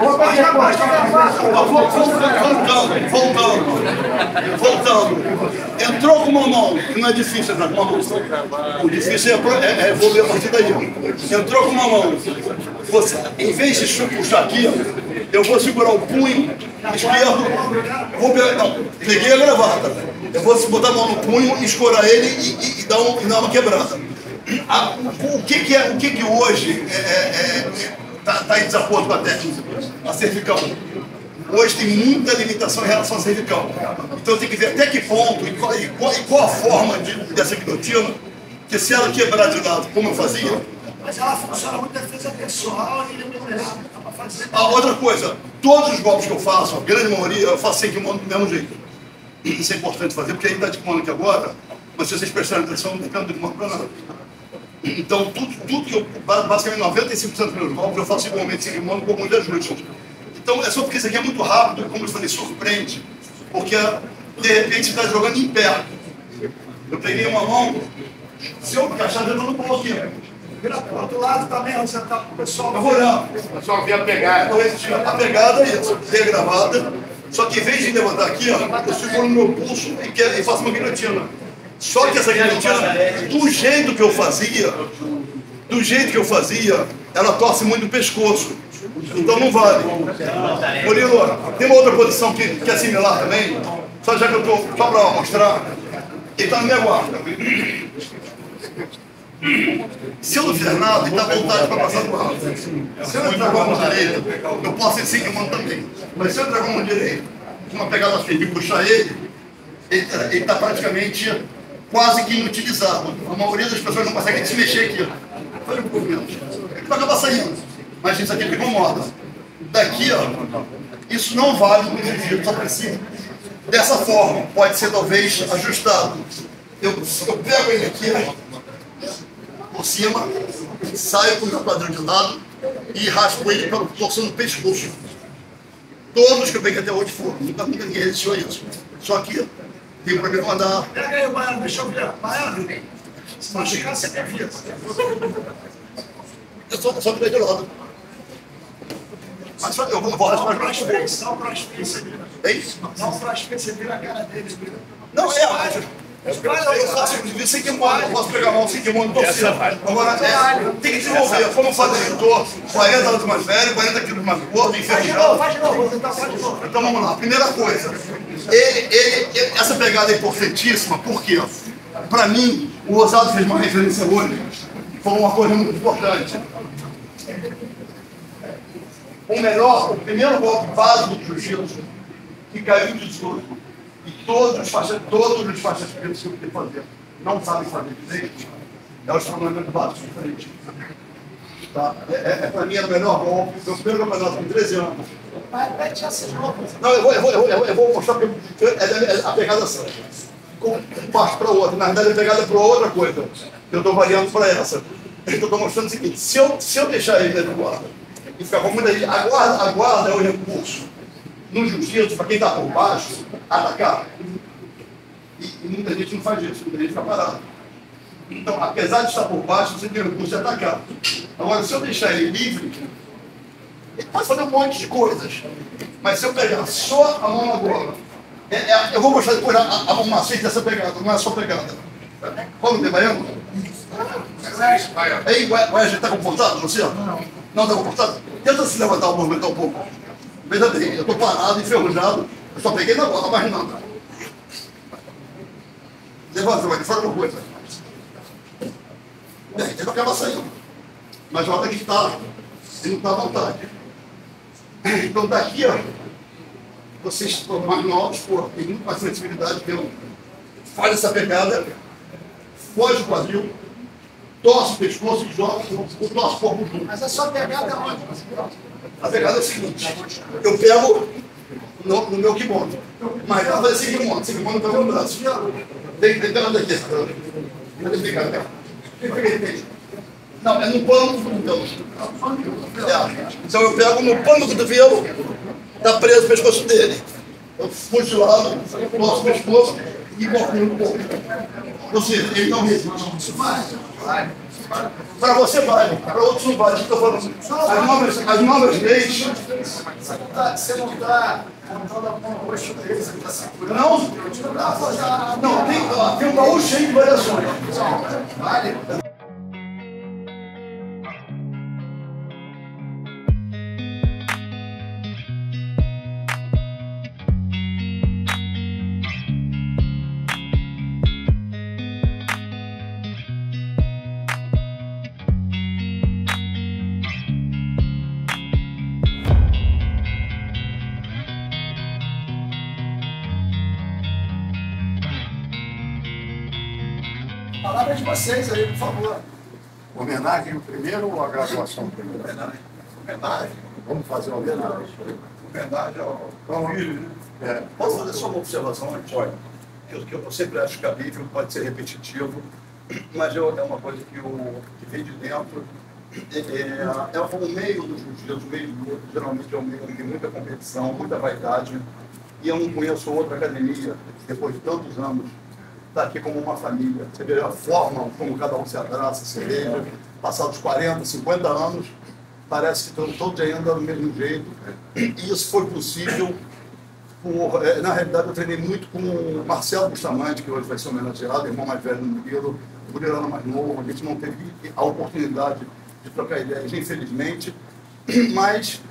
Voltando. Entrou com uma mão, que não é difícil entrar com uma mão. O difícil é evoluir a partir daí. Entrou com uma mão. Você, em vez de puxar aqui, eu vou segurar o punho esquerdo. Peguei a gravata. Eu vou botar a mão no punho, escorar ele e dar uma quebrada. O que hoje está em desacordo com a técnica? A cervical. Hoje tem muita limitação em relação à cervical. Então tem que ver até que ponto e qual a forma dessa guilhotina, que se ela quebrar de lado, como eu fazia. Mas ela funciona muito defesa pessoal e para fazer. Outra coisa, todos os golpes que eu faço, a grande maioria, eu faço sem kimono do mesmo jeito. Isso é importante fazer, porque ainda está de kimono aqui agora, mas se vocês prestarem atenção, não tem canto de kimono para nada. Então, tudo que eu, basicamente 95% dos meus golpes eu faço igualmente sem mano com muita ajuste. Então, é só porque isso aqui é muito rápido, como eu falei, surpreende. Porque, de repente, você está jogando em pé. Eu peguei uma mão, se eu encaixar dentro do bloco aqui. Vira para o outro lado também, onde você está com o pessoal. Eu vou olhar. Eu só vi a pegada. A pegada é regravada, só que em vez de levantar aqui, ó, eu seguro no meu pulso e faço uma guilhotina. Só que essa guilhotina, do jeito que eu fazia, ela torce muito o pescoço. Então não vale. Murilo, tem uma outra posição que é similar também, só já que eu estou, só para mostrar, ele está na minha guarda. Se eu não fizer nada, ele dá vontade para passar do lado. Se eu entrar com a mão direita, eu posso ir sem que mão também. Mas se eu entrar com a mão direita, com uma pegada firme e puxar ele está praticamente quase que inutilizado. A maioria das pessoas não consegue se mexer aqui. Olha um pouco menos. Ele vai acabar saindo. Mas isso aqui me incomoda. Daqui, ó, isso não vale no jiu-jitsu, só precisa. Dessa forma, pode ser talvez ajustado. Eu pego ele aqui, ó, por cima, saio com o meu quadril de lado e raspo ele para torcendo o pescoço. Todos que eu peguei até hoje foram, nunca ninguém resistiu a isso. Só que tem para me mandar. Pega aí, Baiano, deixa eu ver. Baiano, se machucar, você tem vida. Eu só virei de lado. Mas eu vou raspar mais para frente. Dá um crossface ali. É isso? Dá um crossface, você vira a cara deles. Não, é ágil. Eu faço sem que mano, eu posso pegar a mão sem que mano torcer. Agora, tem que desenvolver. Como fazer? Eu estou 40 anos mais velho, 40 quilos mais gordo, enferrujado. Faz de novo, então faz de novo. Então vamos lá. Primeira coisa, essa pegada é importantíssima, porque, para mim, o Osado fez uma referência hoje, foi uma coisa muito importante. O primeiro golpe básico do jiu-jitsu, que caiu de 18. E todos os faixas pretas que eu tenho que fazer não sabem fazer direito, é o instrumento básico diferente. Tá? Para mim era o melhor golpe, meu primeiro campeonato com 13 anos. Repete essas roupas. Não, eu vou mostrar porque a pegada certa. Um passo para o outro, na verdade a pegada é para outra coisa. Eu estou variando para essa. Eu estou mostrando o seguinte, se eu deixar ele dentro do guarda e ficar com muita gente, a guarda é o recurso. No jiu-jitsu, para quem está por baixo, atacar. E muita gente não faz isso, muita gente fica parado. Então, apesar de estar por baixo, você tem o recurso de atacar. Agora, se eu deixar ele livre, ele pode fazer um monte de coisas. Mas se eu pegar só a mão agora, eu vou mostrar depois a mão macete dessa pegada, não é só pegada. Vamos ter baiano? Aí, o Wesley está confortável, Luciano? Não está confortável? Tenta se levantar, movimentar um pouco. Veja bem, eu estou parado, enferrujado, eu só peguei na bola, mais nada. Levanta, vai, fala uma coisa. Bem, ele não acaba saindo. Mas a hora que está, ele não está à vontade. Então daqui, ó, vocês estão mais novos, tem muito mais flexibilidade que eu. Faz essa pegada, foge o quadril, torce o pescoço e joga o nosso corpo junto. Mas a sua pegada é onde? A pegada é o seguinte, eu pego no meu kimono, mas ela vai ser kimono pega no braço. Tem pegada aqui, cadê a pegada? Não, é no pano do cotovelo. Então eu pego no pano do cotovelo, está preso o pescoço dele. Eu puxo de lado, torço o pescoço e coloco no corpo. Ou seja, ele não resiste. Isso vai. Para você vale, para outros não vale. Estou falando, as novas leis. Você não está montando a mão roxa dele, você está segurando. Não, tem um baú cheio de variações. Vale. Palavra de vocês aí, por favor. Homenagem primeiro ou a graduação primeiro? Homenagem. Vamos fazer uma homenagem. Homenagem ao filho, né? Posso fazer só uma observação antes? Olha, que eu sempre acho cabível, pode ser repetitivo, mas é uma coisa que vem de dentro. É o meio do jiu-jitsu, o meio do outro, geralmente é um meio que tem muita competição, muita vaidade. E eu não conheço outra academia, depois de tantos anos, está aqui como uma família. Você vê a forma como cada um se abraça, se beija. Passados 40, 50 anos, parece que estão todos ainda do mesmo jeito. E isso foi possível na realidade, eu treinei muito com o Marcelo Bustamante, que hoje vai ser homenageado, irmão mais velho do Murilo. O Murilo era mais novo, a gente não teve a oportunidade de trocar ideias, infelizmente. Mas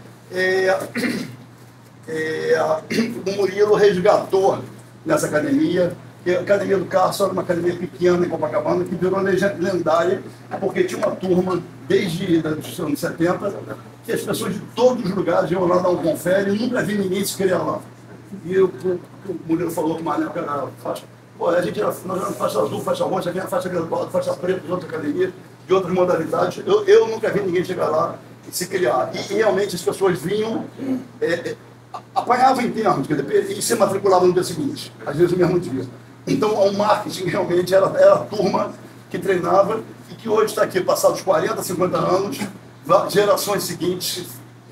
o Murilo resgatou nessa academia, que a Academia do Carso era uma academia pequena em Copacabana, que virou lendária, porque tinha uma turma, desde os anos 70, que as pessoas de todos os lugares iam lá dar um confere, e nunca vi ninguém se criar lá. E o Murilo falou que uma época era faixa. Pô, a gente era faixa azul, faixa roxa, vinha faixa graduada, faixa preta, de outras academias, de outras modalidades. Eu nunca vi ninguém chegar lá e se criar. E realmente as pessoas vinham, apanhavam em termos, e se matriculavam no dia seguinte, às vezes no mesmo dia. Então o marketing realmente era a turma que treinava e que hoje está aqui, passados 40, 50 anos, gerações seguintes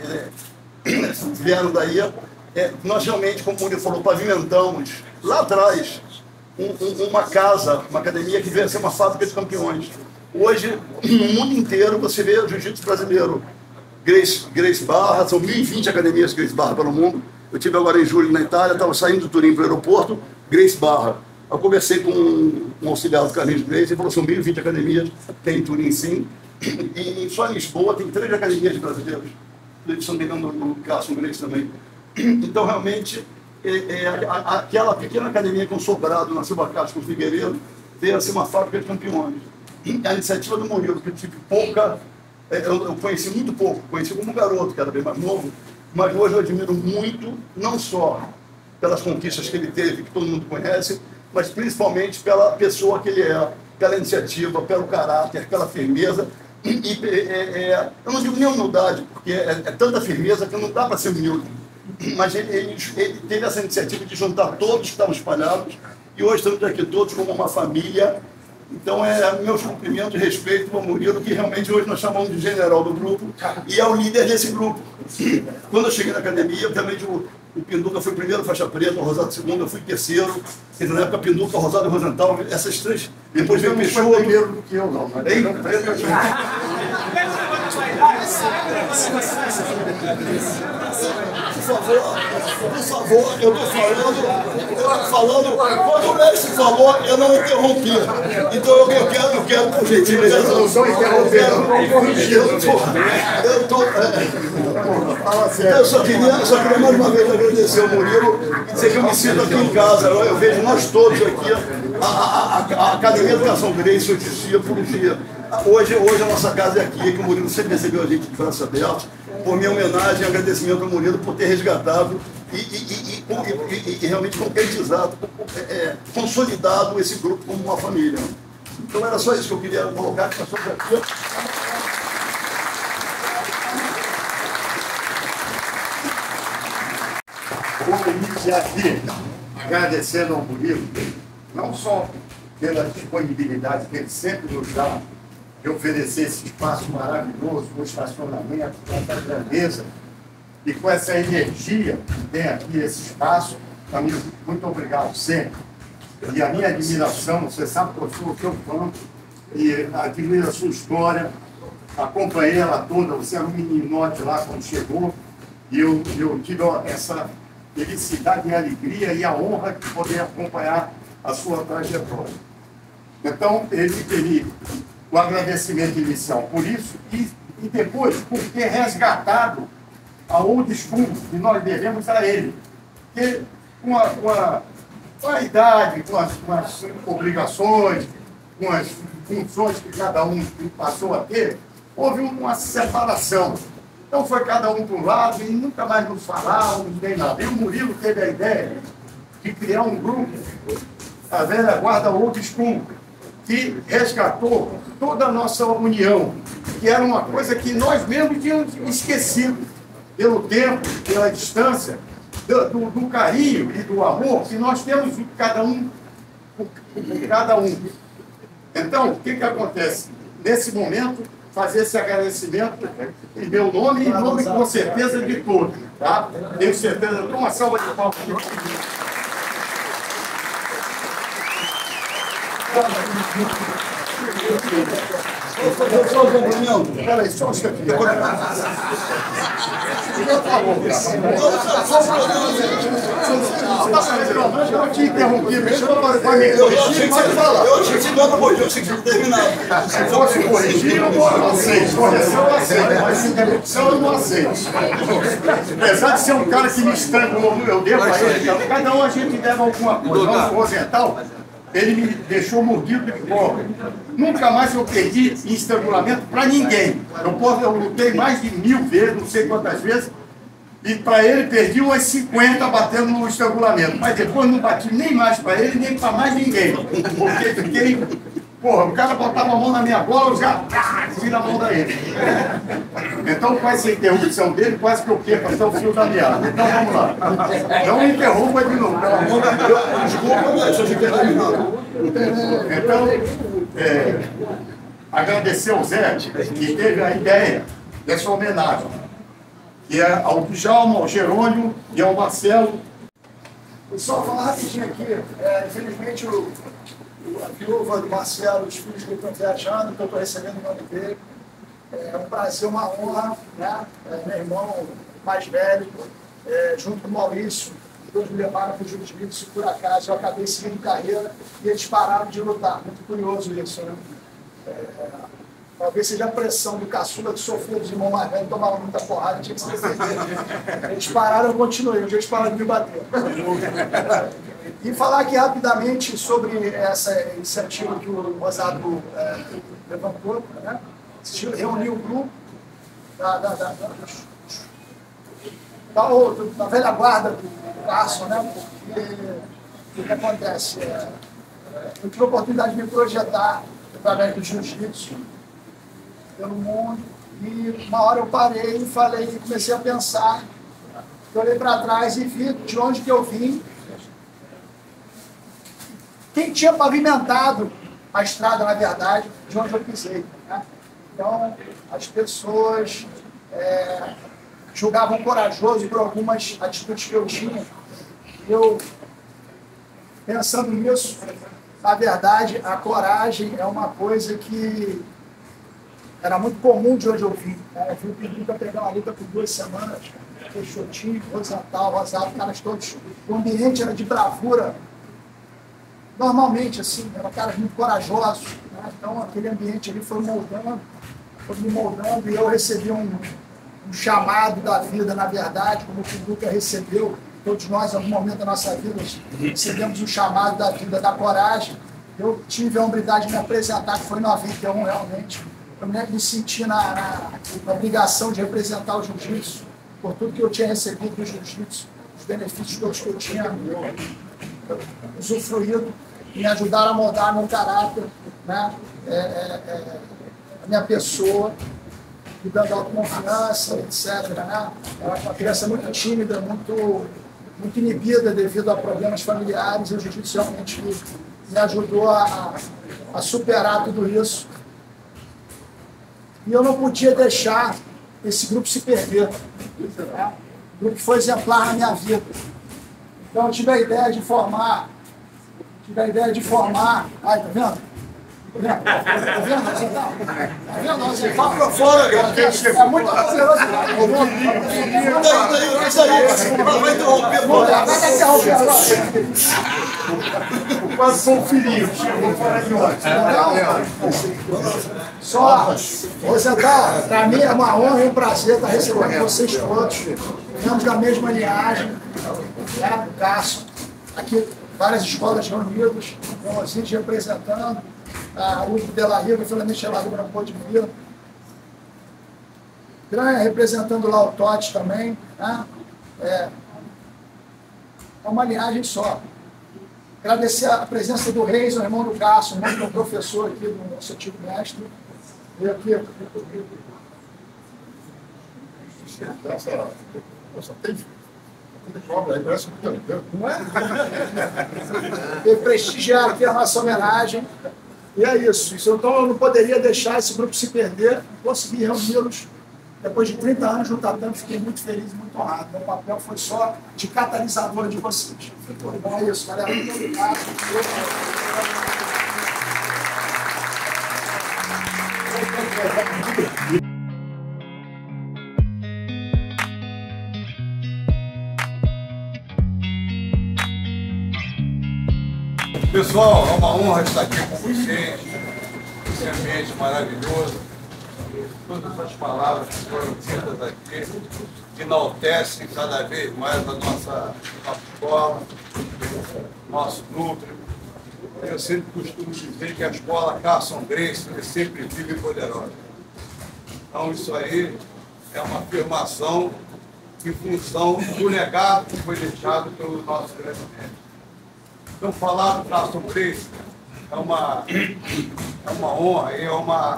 vieram daí. Nós realmente, como o Murilo falou, pavimentamos lá atrás uma casa, uma academia que veio a ser uma fábrica de campeões. Hoje, no mundo inteiro, você vê o jiu-jitsu brasileiro. Grace Barra, são 1.020 academias Grace Barra pelo mundo. Eu estive agora em julho na Itália, estava saindo do Turim para o aeroporto, Grace Barra. Eu conversei com um auxiliar do Carlinhos Grace, ele falou, são 1.020 academias, tem em Turim sim. E só em Lisboa tem 3 academias de brasileiros. Eles estão treinando no Carson Grace também. Então, realmente, aquela pequena academia com Sobrado, na Silva Castro, com Figueiredo, veio a ser uma fábrica de campeões. A iniciativa do Murilo, que eu tive pouca, eu conheci muito pouco, conheci como um garoto, que era bem mais novo, mas hoje eu admiro muito, não só pelas conquistas que ele teve, que todo mundo conhece, mas principalmente pela pessoa que ele é, pela iniciativa, pelo caráter, pela firmeza. Eu não digo nem humildade, porque é tanta firmeza que não dá para ser humilde. Mas ele teve essa iniciativa de juntar todos que estavam espalhados e hoje estamos aqui todos como uma família. Então, meus cumprimentos e respeito ao Murilo, que realmente hoje nós chamamos de general do grupo e é o líder desse grupo. Quando eu cheguei na academia, obviamente o Pinduca foi o primeiro faixa preta, o Rosado segundo, eu fui terceiro. Na época, Pinduca, Rosado e Rosenthal, essas 3. Depois veio o Peixoto. Foi primeiro do que eu, não. Por favor, eu estou falando, quando o mestre falou, eu não interrompi. Então eu quero por gentileza. Eu não estou interrompendo, eu só queria mais uma vez agradecer ao Murilo e dizer que eu me sinto aqui em casa. Eu vejo nós todos aqui, a Academia do Educação Grace, eu dizia por um dia. Hoje a nossa casa é aqui, que o Murilo sempre recebeu a gente de braços abertos. Por minha homenagem e agradecimento ao Murilo por ter resgatado e realmente concretizado, consolidado esse grupo como uma família. Então era só isso que eu queria colocar, que nós estamos aqui. Vou iniciar aqui agradecendo ao Murilo, não só pela disponibilidade que ele sempre nos dá de oferecer esse espaço maravilhoso, com estacionamento, com essa grandeza e com essa energia que tem aqui esse espaço. Amigo, muito obrigado sempre. E a minha admiração, você sabe que eu sou o seu fã e admiro a sua história, acompanhei ela toda, você era um meninote lá quando chegou e eu tive essa felicidade e alegria e a honra de poder acompanhar a sua trajetória. Então, o agradecimento inicial por isso e depois por ter resgatado a old school que nós devemos a ele. Porque com a idade, com as obrigações, com as funções que cada um passou a ter, houve uma separação. Então foi cada um para um lado e nunca mais nos falávamos, nem nada. E o Murilo teve a ideia de criar um grupo, a velha guarda old school, que resgatou toda a nossa união, que era uma coisa que nós mesmos tínhamos esquecido, pelo tempo, pela distância, do carinho e do amor que nós temos cada um. Então, o que acontece? Nesse momento, fazer esse agradecimento em meu nome e em nome, com certeza, de todos. Tá? Tenho certeza. Uma salva de palmas. Peraí, só um instantinho. Eu te interrompi, deixa eu corrigir, pode falar. Eu achei que você não acabou, eu achei que você terminava. Se fosse corrigir, eu não aceito. Correção eu aceito, mas interrupção eu não aceito. Apesar de ser um cara que me estrangulou, eu devo a ele, cada um a gente deve alguma coisa. Não, o Rosenthal, ele me deixou mordido de cobra. Nunca mais eu perdi em estrangulamento para ninguém. Eu lutei mais de 1000 vezes, não sei quantas vezes, e para ele perdi umas 50 batendo no estrangulamento. Mas depois não bati nem mais para ele, nem para mais ninguém. Porque fiquei... Porra, o cara botava a mão na minha bola, eu já vira a mão da ele. Então, com essa interrupção dele, quase que eu perco até o fio da meada. Então, vamos lá. Não me interrompa de novo, pelo amor de Deus. Desculpa, mas eu já terminado. Então, agradecer ao Zé, que teve a ideia dessa homenagem, que é ao Djalma, ao Jerônimo e ao Marcelo. Só falar rapidinho aqui, infelizmente a viúva do Marcelo, os filhos dele estão viajando, que eu estou recebendo o nome dele. É um prazer, uma honra, né? Meu irmão mais velho, junto com o Maurício, os dois me levaram para o jiu-jitsu, por acaso eu acabei seguindo carreira e eles pararam de lutar. Muito curioso isso, né? Talvez seja a pressão do caçula que sofreu dos irmãos mais velhos, tomava muita porrada, tinha que se defender. Eles pararam, eu continuei, um dia eles pararam de me bater. E falar aqui rapidamente sobre essa iniciativa que o Rosado levantou, né? Reuniu o grupo da velha guarda do Carson, né? Porque o que acontece? Eu tive a oportunidade de me projetar através do jiu-jitsu pelo mundo, e uma hora eu parei e falei, comecei a pensar, eu olhei para trás e vi de onde que eu vim, quem tinha pavimentado a estrada, na verdade, de onde eu pisei. Né? Então, as pessoas julgavam corajoso por algumas atitudes que eu tinha. Eu, pensando nisso, na verdade, a coragem é uma coisa que era muito comum de onde eu vim. Eu fui pedir para pegar uma luta por 2 semanas, Peixotinho, Rosenthal, Rosado, caras todos. O ambiente era de bravura. Normalmente, assim, eram caras muito corajosos. Né? Então, aquele ambiente ali foi me moldando, e eu recebi um chamado da vida, na verdade, como o Pinduca recebeu. Todos nós, em algum momento da nossa vida, recebemos um chamado da vida, da coragem. Eu tive a humildade de me apresentar, que foi em 91, realmente. Eu me senti na obrigação de representar o jiu-jitsu, por tudo que eu tinha recebido do jiu-jitsu, os benefícios todos que eu tinha usufruído, me ajudaram a moldar meu caráter, né? A minha pessoa, me dando autoconfiança, etc. Né? Eu era uma criança muito tímida, muito inibida devido a problemas familiares, e o jiu-jitsu realmente me ajudou a superar tudo isso. E eu não podia deixar esse grupo se perder. Né? O grupo foi exemplar na minha vida. Então eu tive a ideia de formar. Ai, tá vendo? Tá vendo? Você tá vendo? Você fala pra fora, cara. É muito poderoso. Vai interromper, Vai interromper agora. Quase sou um filhinho. Vou falar de onde? Só, Rosenthal, para mim é uma honra e um prazer estar recebendo vocês todos. Viemos da mesma linhagem, né, do Carson. Aqui, várias escolas reunidas, com a gente representando. A Hugo de la Riva, finalmente ela não pôde vir. Granha representando lá o Totti também. Né? É uma linhagem só. Agradecer a presença do Reis, o irmão do Carson, o meu professor aqui, do nosso antigo mestre. E aqui. E prestigiar aqui a nossa homenagem. E é isso. Então eu não poderia deixar esse grupo se perder, consegui reuni-los depois de 30 anos no tatame, fiquei muito feliz e muito honrado. Meu papel foi só de catalisador de vocês. Então é isso, galera. Muito obrigado. Pessoal, é uma honra estar aqui com vocês, esse ambiente maravilhoso. Todas essas palavras que foram ditas aqui enaltecem cada vez mais a nossa escola, nosso núcleo. Eu sempre costumo dizer que a escola Carson Gracie é sempre viva e poderosa. Então isso aí é uma afirmação em função do legado que foi deixado pelo nosso grande mestre. Então falar do Carson Gracie é uma honra, é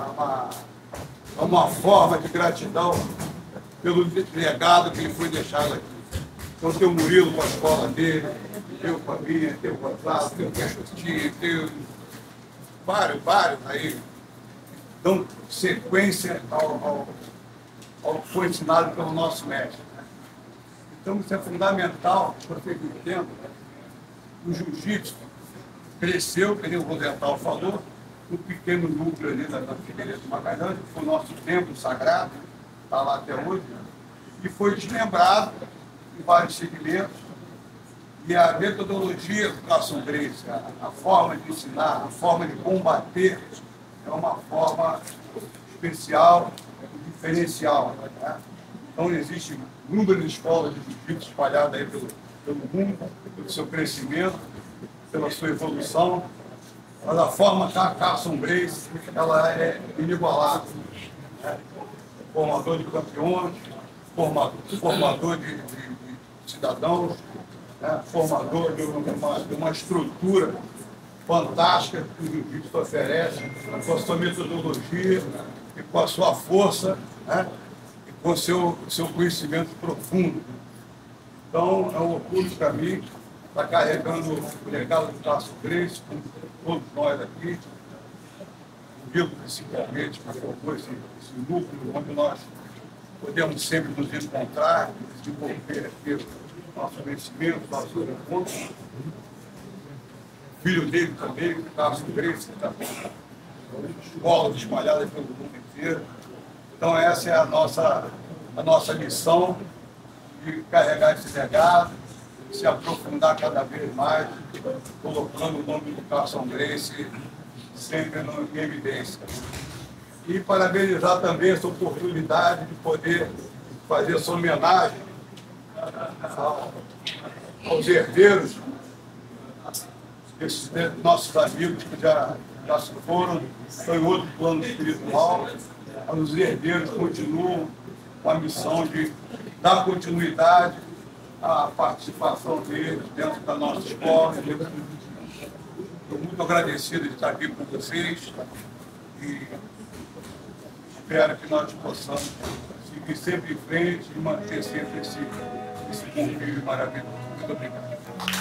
uma forma de gratidão pelo legado que lhe foi deixado aqui. Então tem o Murilo com a escola dele, tem o Fabinho, tem o Gonçalo, tem o Peixotinho, tem vários aí, dão sequência ao que foi ensinado pelo nosso mestre. Então isso é fundamental para vocês entendam. O jiu-jitsu cresceu, que nem o Rosenthal falou, um pequeno núcleo ali da Figueiredo Magalhães, que foi o nosso templo sagrado, está lá até hoje, e foi desmembrado em vários segmentos. E a metodologia do Carson Gracie, a forma de ensinar, a forma de combater, é uma forma especial, diferencial. Né? Então, existem inúmeras escolas de jiu-jitsu espalhadas aí pelo mundo, pelo seu crescimento, pela sua evolução. Mas a forma que a Carson Gracie, ela é inigualável. Né? Formador de campeões, formador de cidadãos, né? Formador de uma estrutura fantástica que o jiu-jitsu oferece, com a sua metodologia e com a sua força, né? E com o seu conhecimento profundo. Então, é um orgulho para mim estar carregando o legado do Carson Gracie, com todos nós aqui, o Guilherme principalmente, que formou esse núcleo onde nós podemos sempre nos encontrar, desenvolver aqui o nosso conhecimento, nossos encontros. O filho dele também, o Carson Gracie, também, escolas espalhadas pelo mundo inteiro. Então, essa é a nossa missão, de carregar esse legado, se aprofundar cada vez mais, colocando o nome do Carson Gracie sempre em evidência. E parabenizar também essa oportunidade de poder fazer essa homenagem aos herdeiros, esses nossos amigos que já se foram, estão em outro plano espiritual. Os herdeiros continuam com a missão de dar continuidade à participação deles dentro da nossa escola. Estou muito agradecido de estar aqui com vocês e espero que nós possamos seguir sempre em frente e manter sempre esse convívio maravilhoso. Muito obrigado.